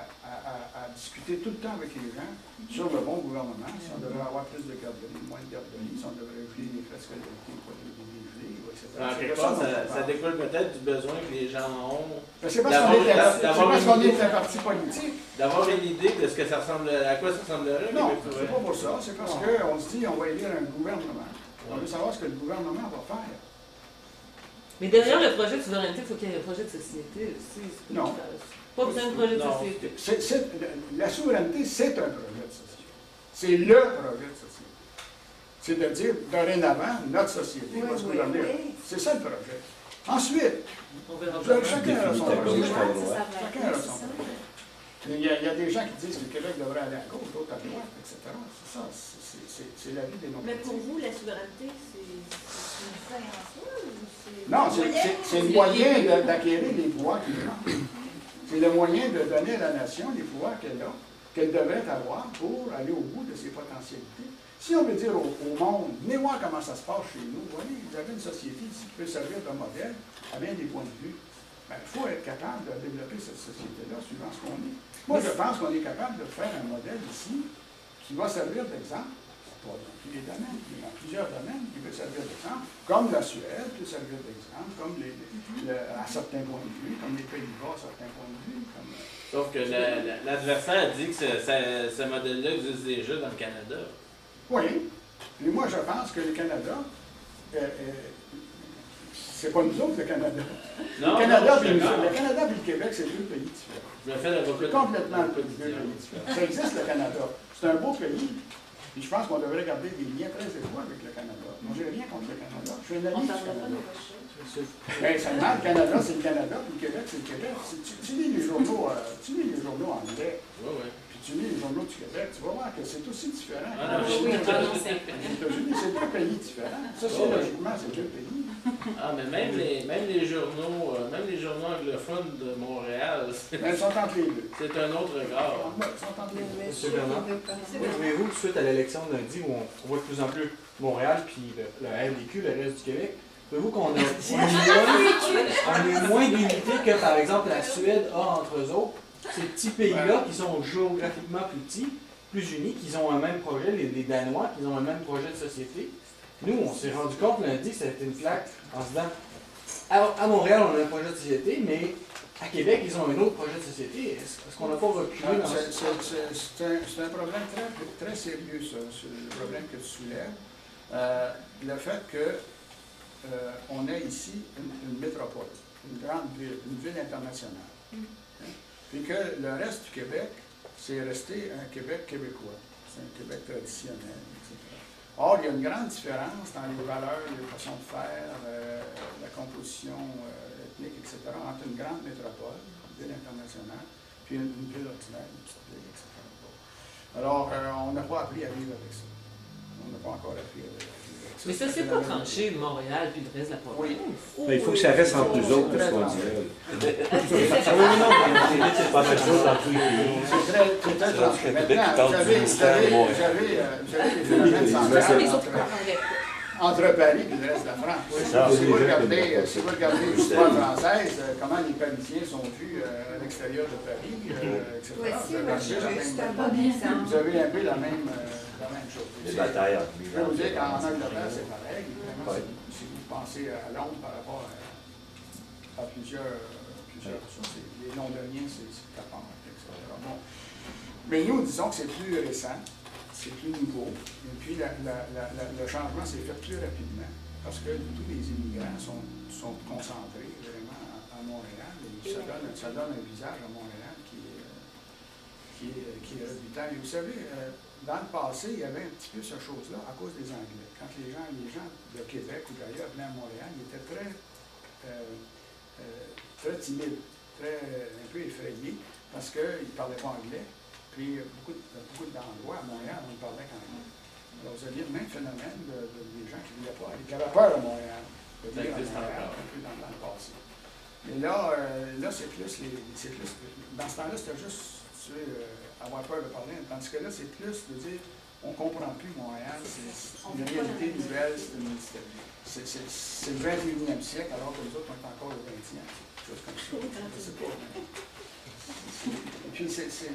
Speaker 3: à discuter tout le temps avec les gens sur le bon gouvernement, si on devrait avoir plus de garderies, moins de garderies, si on devrait geler les frais scolarités, pas de geler, etc.
Speaker 7: Quelque part, ça découle peut-être du besoin que les gens ont.
Speaker 3: C'est parce qu'on est un parti politique.
Speaker 7: D'avoir une idée de ce que ça ressemble, à quoi ça ressemblerait.
Speaker 3: Non, c'est pas pour ça. C'est parce qu'on se dit on va élire un gouvernement. On veut savoir ce que le gouvernement va faire.
Speaker 11: Mais derrière le projet de souveraineté, il faut qu'il y ait un projet de société aussi.
Speaker 3: Non.
Speaker 11: Pas besoin de projet de société.
Speaker 3: La souveraineté, c'est un projet de société. C'est le projet de société. C'est de dire, dorénavant, notre société va se gouverner. C'est ça le projet. Ensuite, chacun a son projet. Chacun a son projet. Il y a des gens qui disent que le Québec devrait aller à gauche, d'autres à droite, etc. C'est ça, c'est la vie des non.
Speaker 1: Mais pour vous, la souveraineté, c'est une fin en soi ou c'est...
Speaker 3: Non, c'est le moyen d'acquérir les pouvoirs qu'il a. C'est le moyen de donner à la nation les pouvoirs qu'elle a, qu'elle devrait avoir pour aller au bout de ses potentialités. Si on veut dire au monde, venez voir comment ça se passe chez nous, voyez, vous avez une société qui peut servir de modèle à bien des points de vue. Il faut être capable de développer cette société-là suivant ce qu'on est. Moi, je pense qu'on est capable de faire un modèle ici qui va servir d'exemple, pas dans tous les domaines, mais dans plusieurs domaines, qui peut servir d'exemple, comme la Suède peut servir d'exemple, comme à certains points de vue, comme les Pays-Bas à certains points de vue.
Speaker 7: Sauf que l'adversaire dit que ce modèle-là existe déjà dans le Canada. Oui.
Speaker 3: Et moi, je pense que le Canada... c'est pas nous autres, le Canada.
Speaker 7: Non,
Speaker 3: le Canada et le Québec, c'est deux pays différents.
Speaker 7: Je me fais l'avocat.
Speaker 3: Complètement deux pays différents. Ça existe, le Canada. C'est un beau pays. Et je pense qu'on devrait garder des liens très étroits avec le Canada. Moi, j'ai rien contre le Canada. Je suis un ami du Canada. Ben, seulement, le Canada, c'est le Canada, puis le Québec, c'est le Québec. Tu lis les journaux anglais.
Speaker 7: Oui, oui.
Speaker 3: Puis tu lis les journaux du Québec, tu vas voir que c'est aussi différent.
Speaker 12: Ah, oui,
Speaker 3: les États-Unis, c'est deux pays différents. Sociologiquement, c'est deux pays.
Speaker 7: Ah, mais même les journaux anglophones de Montréal, c'est
Speaker 3: ils sont entre les deux.
Speaker 7: C'est un autre regard.
Speaker 3: Ils sont entre les deux.
Speaker 13: Monsieur Bernard, trouvez-vous que suite à l'élection de lundi, où on voit de plus en plus Montréal puis le RDQ, le reste du Québec, trouvez-vous qu'on est moins d'unité que, par exemple, la Suède a entre eux autres? Ces petits pays-là qui sont géographiquement plus petits, plus unis, qui ont un même projet, les Danois, qui ont un même projet de société. Nous, on s'est rendu compte lundi que ça a été une claque en se disant, à Montréal, on a un projet de société, mais à Québec, ils ont un autre projet de société. Est-ce qu'on n'a pas reculé dans ça?
Speaker 3: C'est un problème très, très sérieux, ça, le problème que tu soulèves. Le fait qu'on ait ici une métropole, une grande ville, une ville internationale. Puis que le reste du Québec, c'est resté un Québec québécois. C'est un Québec traditionnel, etc. Or, il y a une grande différence dans les valeurs, les façons de faire, la composition ethnique, etc., entre une grande métropole, une ville internationale, puis une ville ordinaire, une petite ville, etc. Alors, on n'a pas appris à vivre avec ça. On n'a pas encore appris à vivre avec ça.
Speaker 11: Mais ça, c'est pas tranché, Montréal puis le reste de la province.
Speaker 10: Oui. Mais il faut que ça reste entre nous autres, ce qu'on dirait.
Speaker 8: C'est pas mal chose dans tous les pays.
Speaker 3: C'est très tranché. Maintenant, vous avez des phénomènes semblables entre Paris et le reste de la France. Si vous regardez l'histoire française, comment les Parisiens sont vus à l'extérieur de Paris, etc. Vous avez un peu la même chose.
Speaker 8: Les batailles entre les
Speaker 3: Je peux vous dire qu'en Angleterre, c'est pareil. Si vous pensez à Londres par rapport à plusieurs choses, les Londoniens, c'est capable, etc. Bon. Mais nous, disons que c'est plus récent. C'est plus nouveau. Et puis, le changement s'est fait plus rapidement parce que tous les immigrants sont concentrés vraiment à Montréal. Et ça donne un visage à Montréal qui est rebutant. Et vous savez, dans le passé, il y avait un petit peu cette chose-là à cause des Anglais. Quand les gens de Québec ou d'ailleurs venaient à Montréal, ils étaient très timides, un peu effrayés parce qu'ils ne parlaient pas anglais. Puis, beaucoup d'endroits à Montréal, on ne parlait qu'anglais. Alors, vous aviez le même phénomène des gens qui ne voulaient pas aller, qui avaient peur de Montréal, de venir à Montréal, un peu dans le passé. Mais là c'est plus, dans ce temps-là, c'était juste avoir peur de parler, tandis que là, c'est plus de dire, on ne comprend plus Montréal, c'est une réalité nouvelle, c'est le 21e siècle, alors que nous autres, on est encore au 20e, quelque chose comme ça. Je sais pas. Et puis,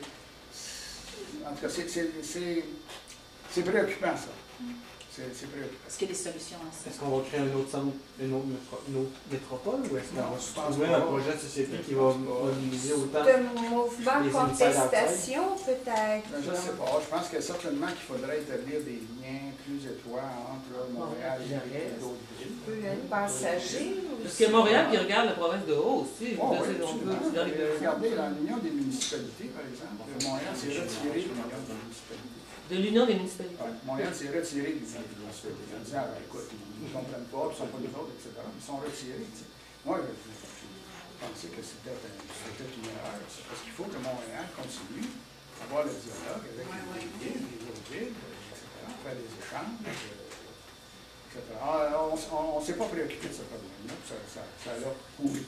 Speaker 3: en tout cas, c'est préoccupant, ça. C'est préoccupant.
Speaker 12: Est-ce qu'il y a des solutions à ça?
Speaker 13: Est-ce qu'on va créer un autre centre, une autre métropole, ou est-ce qu'on va trouver un projet de société qui va mobiliser autant
Speaker 6: de mouvements de contestation, peut-être?
Speaker 3: Je ne sais pas. Je pense que certainement qu'il faudrait établir des liens plus étroits entre Montréal et d'autres villes.
Speaker 6: Les passagers aussi.
Speaker 11: Parce que Montréal qui regarde la province de haut aussi.
Speaker 3: Regardez l'Union des municipalités, par exemple. Montréal s'est retiré de l'Union des municipalités.
Speaker 11: De l'Union des municipalités.
Speaker 3: Ouais, Montréal s'est retiré des municipalités. En disant, écoute, ils ne comprennent pas, ils ne sont pas nous autres, etc. Ils sont retirés. T'sais. Moi, je pensais que c'était une erreur. Parce qu'il faut que Montréal continue à avoir le dialogue avec les villes, les autres villes, etc. Faire des échanges, etc. On ne s'est pas préoccupé de ce problème-là. Ça l'a prouvé.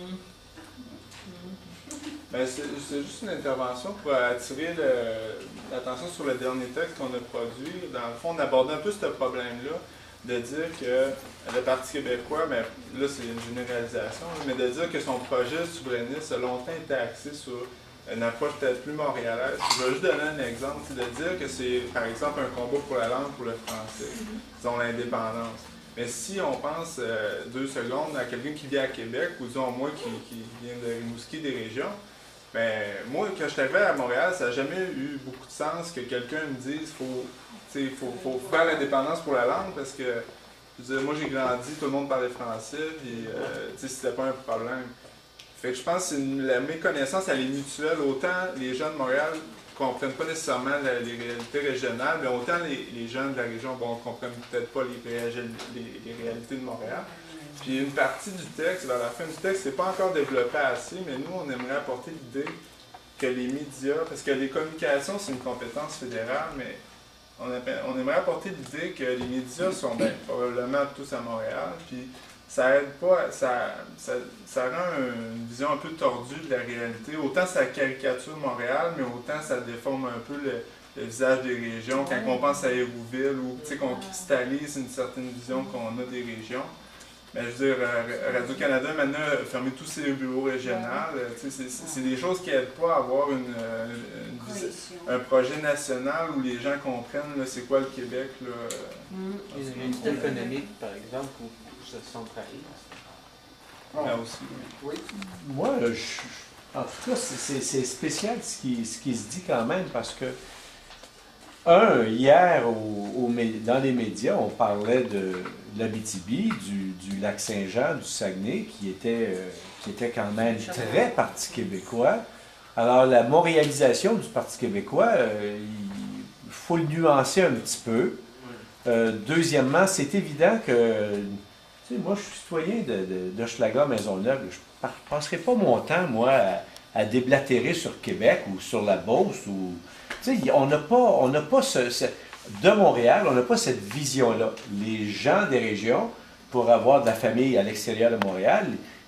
Speaker 14: Ben, c'est juste une intervention pour attirer l'attention sur le dernier texte qu'on a produit. Dans le fond, on abordait un peu ce problème-là, de dire que le Parti québécois, mais là c'est une généralisation, mais de dire que son projet souverainiste a longtemps été axé sur une approche peut-être plus montréalaise. Je vais juste donner un exemple, c'est de dire que c'est par exemple un combat pour la langue, pour le français, disons l'indépendance. Mais si on pense 2 secondes à quelqu'un qui vit à Québec, ou disons moi qui vient de Rimouski, des régions, ben moi, quand je suis arrivé à Montréal, ça n'a jamais eu beaucoup de sens que quelqu'un me dise qu'il faut faire l'indépendance pour la langue, parce que je veux dire, moi j'ai grandi, tout le monde parlait français, puis c'était pas un problème. Fait que je pense que la méconnaissance, elle est mutuelle. Autant les gens de Montréal ne comprennent pas nécessairement les réalités régionales, mais autant les gens de la région ne comprennent peut-être pas les réalités de Montréal. Puis une partie du texte, vers la fin du texte, c'est pas encore développé assez, mais nous, on aimerait apporter l'idée que les médias, parce que les communications, c'est une compétence fédérale, mais on aimerait apporter l'idée que les médias sont probablement tous à Montréal, puis ça aide pas, ça rend une vision un peu tordue de la réalité. Autant ça caricature Montréal, mais autant ça déforme un peu le visage des régions. Quand on pense à Hérouville, ou qu'on cristallise une certaine vision qu'on a des régions. Mais je veux dire, Radio-Canada maintenant a fermé tous ses bureaux régionaux. C'est des choses qui n'aident pas à avoir un projet national où les gens comprennent c'est quoi le Québec.
Speaker 13: Les unités économiques, par exemple, où ça se centralise.
Speaker 14: Là aussi,
Speaker 3: oui.
Speaker 10: Moi, en tout cas, c'est spécial ce qui se dit quand même parce que, hier, dans les médias, on parlait de l'Abitibi, du lac Saint-Jean, du Saguenay, qui était quand même très Parti québécois. Alors, la montréalisation du Parti québécois, il faut le nuancer un petit peu. Deuxièmement, c'est évident que, tu sais, moi, je suis citoyen d'Hochelaga Maisonneuve. Je ne passerai pas mon temps, moi, à déblatérer sur Québec ou sur la Beauce. Tu sais, on n'a pas de Montréal, on n'a pas cette vision-là. Les gens des régions, pour avoir de la famille à l'extérieur de Montréal,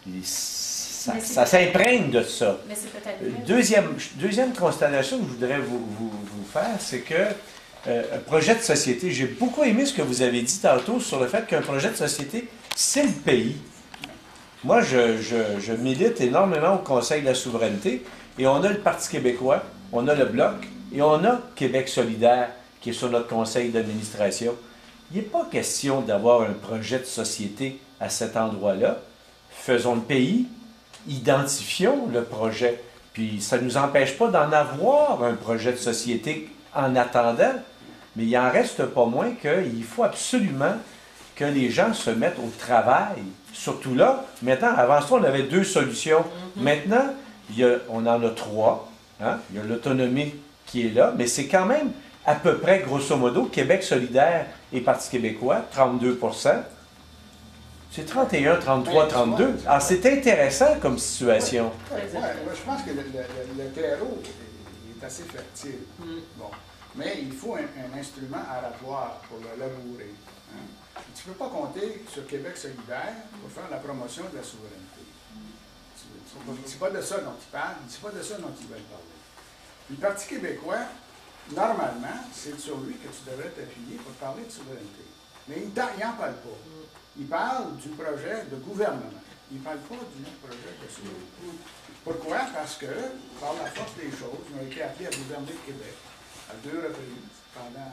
Speaker 10: ça s'imprègne de ça.
Speaker 12: Mais c'est peut-être
Speaker 10: Deuxième constatation que je voudrais vous faire, c'est que un projet de société, j'ai beaucoup aimé ce que vous avez dit tantôt sur le fait qu'un projet de société, c'est le pays. Moi, je milite énormément au Conseil de la souveraineté et on a le Parti québécois, on a le Bloc et on a Québec solidaire qui est sur notre conseil d'administration. Il n'est pas question d'avoir un projet de société à cet endroit-là. Faisons le pays, identifions le projet, puis ça ne nous empêche pas d'en avoir un projet de société en attendant, mais il n'en reste pas moins qu'il faut absolument que les gens se mettent au travail. Surtout là, maintenant, avant ça, on avait 2 solutions. Maintenant, on en a 3. Hein? Il y a l'autonomie qui est là, mais c'est quand même à peu près, grosso modo, Québec solidaire et Parti québécois, 32%. C'est 31, 33, 32. Alors, c'est intéressant comme situation.
Speaker 3: Ouais, je pense que le terreau est assez fertile. Bon. Mais il faut un instrument aratoire pour le labourer. Hein? Tu ne peux pas compter sur Québec solidaire pour faire la promotion de la souveraineté. C'est pas de ça dont ils parlent, c'est pas de ça dont ils veulent parler. Puis le Parti québécois, normalement, c'est sur lui que tu devrais t'appuyer pour parler de souveraineté. Mais il n'en parle pas. Il parle du projet de gouvernement. Il ne parle pas du projet de souveraineté. Pourquoi? Parce que, par la force des choses, ils ont été appelés à gouverner le Québec à 2 reprises pendant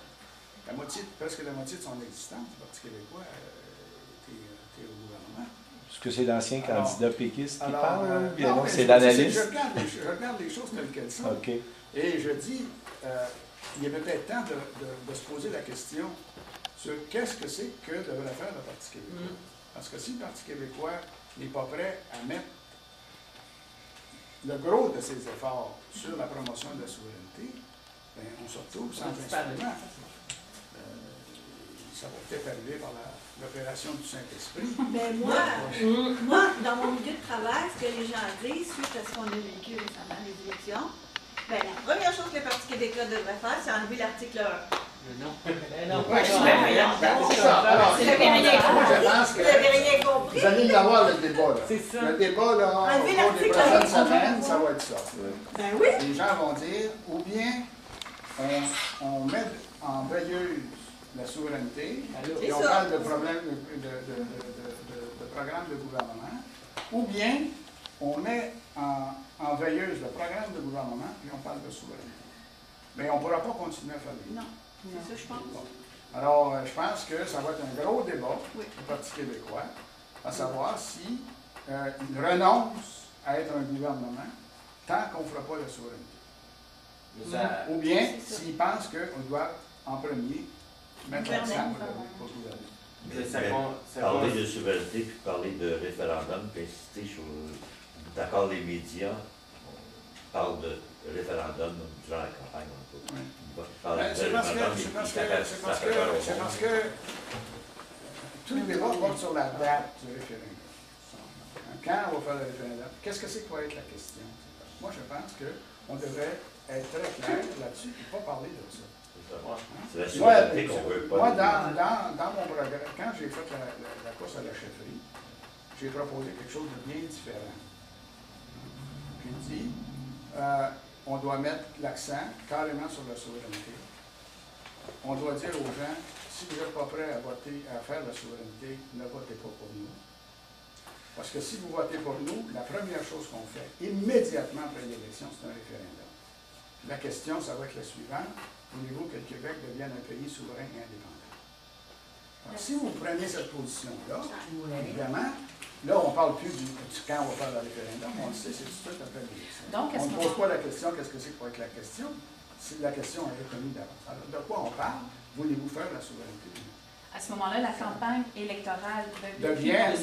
Speaker 3: presque la moitié de son existence. Le Parti québécois était au gouvernement.
Speaker 10: Est-ce que c'est l'ancien candidat péquiste qui parle?
Speaker 3: Non,
Speaker 10: c'est l'analyste?
Speaker 3: Je regarde les choses telles qu'elles sont.
Speaker 10: Okay.
Speaker 3: Et je dis, il est peut-être temps de se poser la question sur qu'est-ce que c'est que devrait faire le Parti québécois. Parce que si le Parti québécois n'est pas prêt à mettre le gros de ses efforts sur la promotion de la souveraineté, bien, on se retrouve sans instrument. Ça va peut-être arriver par l'opération du Saint-Esprit.
Speaker 1: Mais moi, dans mon milieu de travail, ce que les gens disent, suite à ce qu'on a vécu récemment, les élections, bien, la première chose que le Parti québécois devrait faire, c'est enlever l'article 1.
Speaker 11: Non.
Speaker 3: Oui, c'est ça. Alors,
Speaker 1: vous n'avez rien compris.
Speaker 3: Vous allez l'avoir le débat, là.
Speaker 11: C'est ça.
Speaker 3: Le débat, là, au cours des prochaines semaines, ça va être ça.
Speaker 1: Ben oui.
Speaker 3: Les gens vont dire, ou bien on met en veilleuse la souveraineté, et on parle de problème de programme de gouvernement, ou bien on met en veilleuse le programme de gouvernement, puis on parle de souveraineté. Mais on ne pourra pas continuer à faire les deux.
Speaker 1: Non, c'est ça, je pense.
Speaker 3: Bon. Alors, je pense que ça va être un gros débat du Parti québécois, à savoir si il renonce à être un gouvernement tant qu'on ne fera pas la souveraineté. Ou bien s'il pense qu'on doit en premier mettre l'accent pour gouverner.
Speaker 8: Parler de souveraineté, puis parler de référendum, puis insister sur, d'accord, les médias, on parle de référendum durant la campagne.
Speaker 3: C'est parce que tout le débat porte sur la date du référendum. Quand on va faire le référendum, qu'est-ce que c'est que va être la question? Moi, je pense qu'on devrait être très clair là-dessus et pas parler de ça.
Speaker 8: C'est la souveraineté qu'on veut pas.
Speaker 3: Moi, dans mon programme, quand j'ai fait la course à la chefferie, j'ai proposé quelque chose de bien différent. J'ai dit, on doit mettre l'accent carrément sur la souveraineté. On doit dire aux gens, si vous n'êtes pas prêts à voter, à faire la souveraineté, ne votez pas pour nous. Parce que si vous votez pour nous, la première chose qu'on fait, immédiatement après l'élection, c'est un référendum. La question, ça va être la suivante. Voulez-vous que le Québec devienne un pays souverain et indépendant? Alors, si vous prenez cette position-là, évidemment, là, on ne parle plus du quand on va faire le référendum, on le sait, c'est tout de suite après l'élection. On ne pose pas la question, qu'est-ce que c'est pour être la question? Si la question est reconnue d'avance. Alors, de quoi on parle? Voulez-vous faire la souveraineté?
Speaker 12: À ce moment-là, la campagne électorale
Speaker 3: devient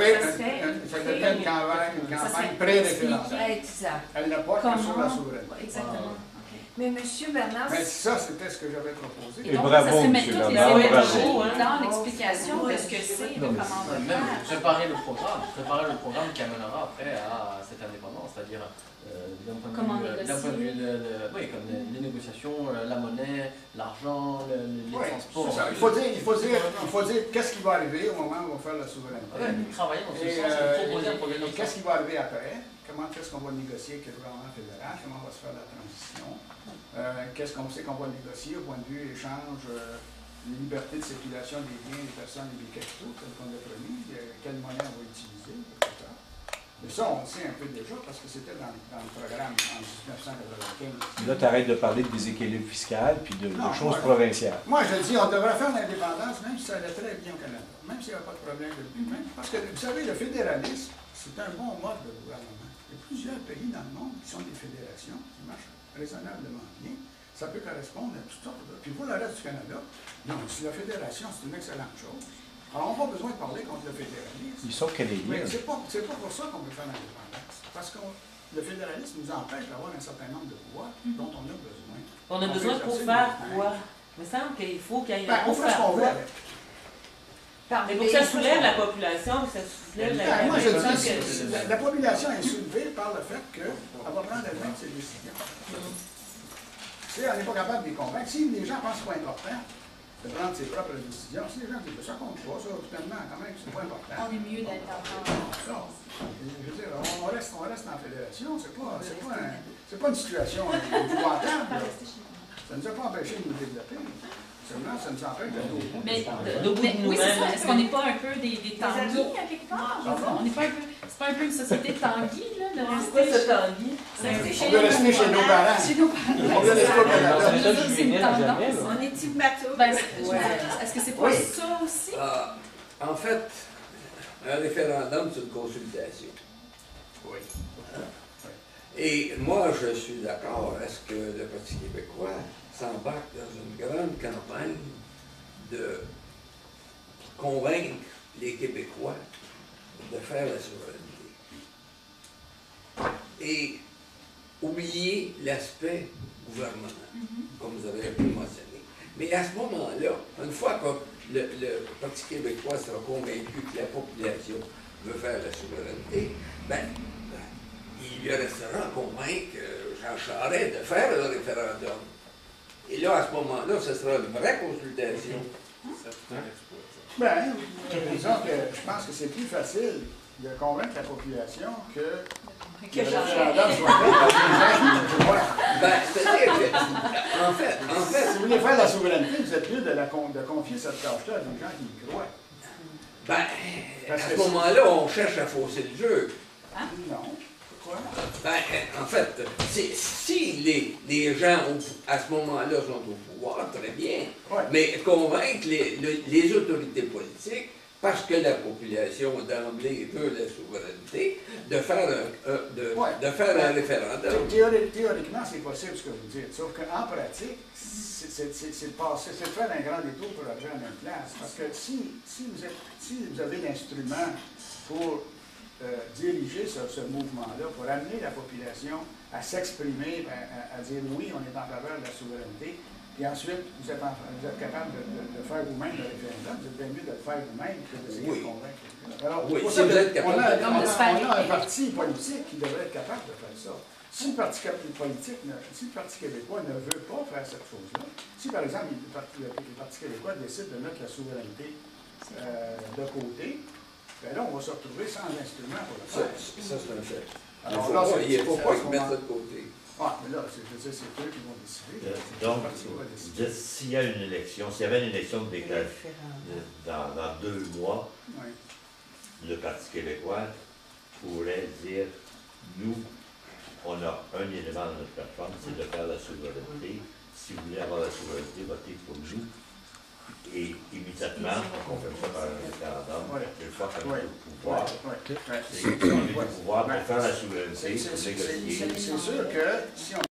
Speaker 3: une campagne pré-référendum.
Speaker 6: Exact.
Speaker 3: Elle n'a pas que sur la souveraineté.
Speaker 12: Exactement.
Speaker 6: Mais M. Bernard...
Speaker 3: Mais ça, c'était ce que j'avais proposé.
Speaker 12: Et donc, ça serait mettre toutes les énergies dans l'explication de ce que c'est, de comment on va faire.
Speaker 9: Préparer le programme qui amènera après à cette indépendance, c'est-à-dire d'un point de vue oui, comme les négociations, la monnaie, l'argent, les transports.
Speaker 3: Il faut dire qu'est-ce qui va arriver au moment où on va faire la souveraineté.
Speaker 9: Travailler dans ce sens, proposer un programme.
Speaker 3: Qu'est-ce qui va arriver après? Comment est-ce qu'on va négocier avec le gouvernement fédéral? Comment va se faire la transition? Qu'est-ce qu'on sait qu'on va négocier au point de vue échange, liberté de circulation des biens, des personnes et des capitaux, tel qu'on l'a promis, quelle monnaie on va utiliser, etc. Mais ça, on le sait un peu déjà parce que c'était dans le programme en 1995.
Speaker 10: Là, tu arrêtes de parler de déséquilibre fiscal puis de choses provinciales.
Speaker 3: Moi, je dis, on devrait faire l'indépendance, même si ça allait très bien au Canada, même s'il n'y avait pas de problème de même. Parce que, vous savez, le fédéralisme, c'est un bon mode de gouvernement. Il y a plusieurs pays dans le monde qui sont des fédérations, qui marchent raisonnablement bien. Ça peut correspondre à toutes sortes de... Puis pour le reste du Canada, non, si la fédération, c'est une excellente chose. Alors, on n'a pas besoin de parler contre le fédéralisme.
Speaker 10: Ils sont canadiens.
Speaker 3: Mais c'est pas pour ça qu'on veut faire l'indépendance. Parce que le fédéralisme nous empêche d'avoir un certain nombre de pouvoirs dont on a besoin.
Speaker 11: On a besoin pour faire quoi? Il me semble qu'il faut qu'il y ait
Speaker 3: on fait ce qu'on veut avec.
Speaker 11: Mais pour que ça soulève la population, que ça soulève la...
Speaker 3: Moi, je dis, la population est soulevée par le fait qu'elle va prendre elle-même ses décisions. Si elle n'est pas capable de les convaincre, si les gens pensent que c'est pas important de prendre ses propres décisions, si les gens disent ça compte pas, ça, finalement, quand même, c'est pas important.
Speaker 12: On est mieux d'être en
Speaker 3: je veux dire, on reste en fédération, c'est pas une situation épouvantable. Ça ne nous a pas empêché de nous développer. Seulement, ça nous empêche d'aller au bout.
Speaker 12: Mais oui, c'est ça. Est-ce qu'on n'est pas un peu des Tanguy à quelque part? On n'est pas un peu. C'est pas un peu une société de Tanguy, là, de rester
Speaker 11: chez Tanguy?
Speaker 3: On veut rester chez nos parents.
Speaker 12: Chez nos parents.
Speaker 3: On veut rester au Canada.
Speaker 12: C'est une tendance.
Speaker 1: On est type bateau.
Speaker 12: Est-ce que c'est pas ça aussi?
Speaker 5: En fait, un référendum, c'est une consultation.
Speaker 3: Oui.
Speaker 5: Et moi, je suis d'accord. Est-ce que le Parti québécois s'embarque dans une grande campagne de convaincre les Québécois de faire la souveraineté? Et oublier l'aspect gouvernemental, comme vous avez un peu mentionné. Mais à ce moment-là, une fois que le Parti québécois sera convaincu que la population veut faire la souveraineté, il lui restera à convaincre Jean Charest de faire le référendum. Et là, à ce moment-là, ce sera une vraie consultation.
Speaker 3: Disons que je pense que c'est plus facile de convaincre la population que le référendum soit fait.
Speaker 5: C'est-à-dire que, en fait,
Speaker 3: si vous voulez faire la souveraineté, vous êtes lieu de confier cette tâche-là à des gens qui y croient.
Speaker 5: À ce moment-là, on cherche à fausser le jeu.
Speaker 3: Non. Pourquoi?
Speaker 5: En fait, si les gens, à ce moment-là, sont au pouvoir, très bien. Ouais. Mais convaincre les autorités politiques, parce que la population d'emblée veut la souveraineté, de faire un référendum.
Speaker 3: Théoriquement, c'est possible ce que vous dites, sauf qu'en pratique, c'est de faire un grand détour pour arriver à la même place. Parce que si vous avez l'instrument pour diriger ce mouvement-là, pour amener la population à s'exprimer, à dire oui, on est en faveur de la souveraineté, puis ensuite, vous êtes capable de faire vous-même le référendum, vous êtes bien mieux de le faire vous-même que d'essayer de convaincre. Alors,
Speaker 5: si vous êtes capable
Speaker 3: on a un parti politique qui devrait être capable de faire ça. Si le Parti politique, si le Parti québécois ne veut pas faire cette chose-là, si par exemple le Parti québécois décide de mettre la souveraineté de côté, ben là, on va se retrouver sans instrument pour le faire.
Speaker 5: Ça, c'est un fait.
Speaker 3: Alors là,
Speaker 5: il ne faut pas se
Speaker 3: qu'on
Speaker 5: mettre ça de côté.
Speaker 3: Ah, mais là, c'est eux qui vont décider.
Speaker 8: Donc, s'il y a une élection, s'il y avait une élection dans 2 mois,
Speaker 3: Oui.
Speaker 8: le Parti québécois pourrait dire, nous, on a un élément dans notre plateforme, c'est de faire la souveraineté. Si vous voulez avoir la souveraineté, votez pour nous. Et immédiatement, on fait ça par un référendum, une fois qu'on a le pouvoir, c'est le pouvoir pour faire la souveraineté, pour négocier.
Speaker 3: C'est sûr que si on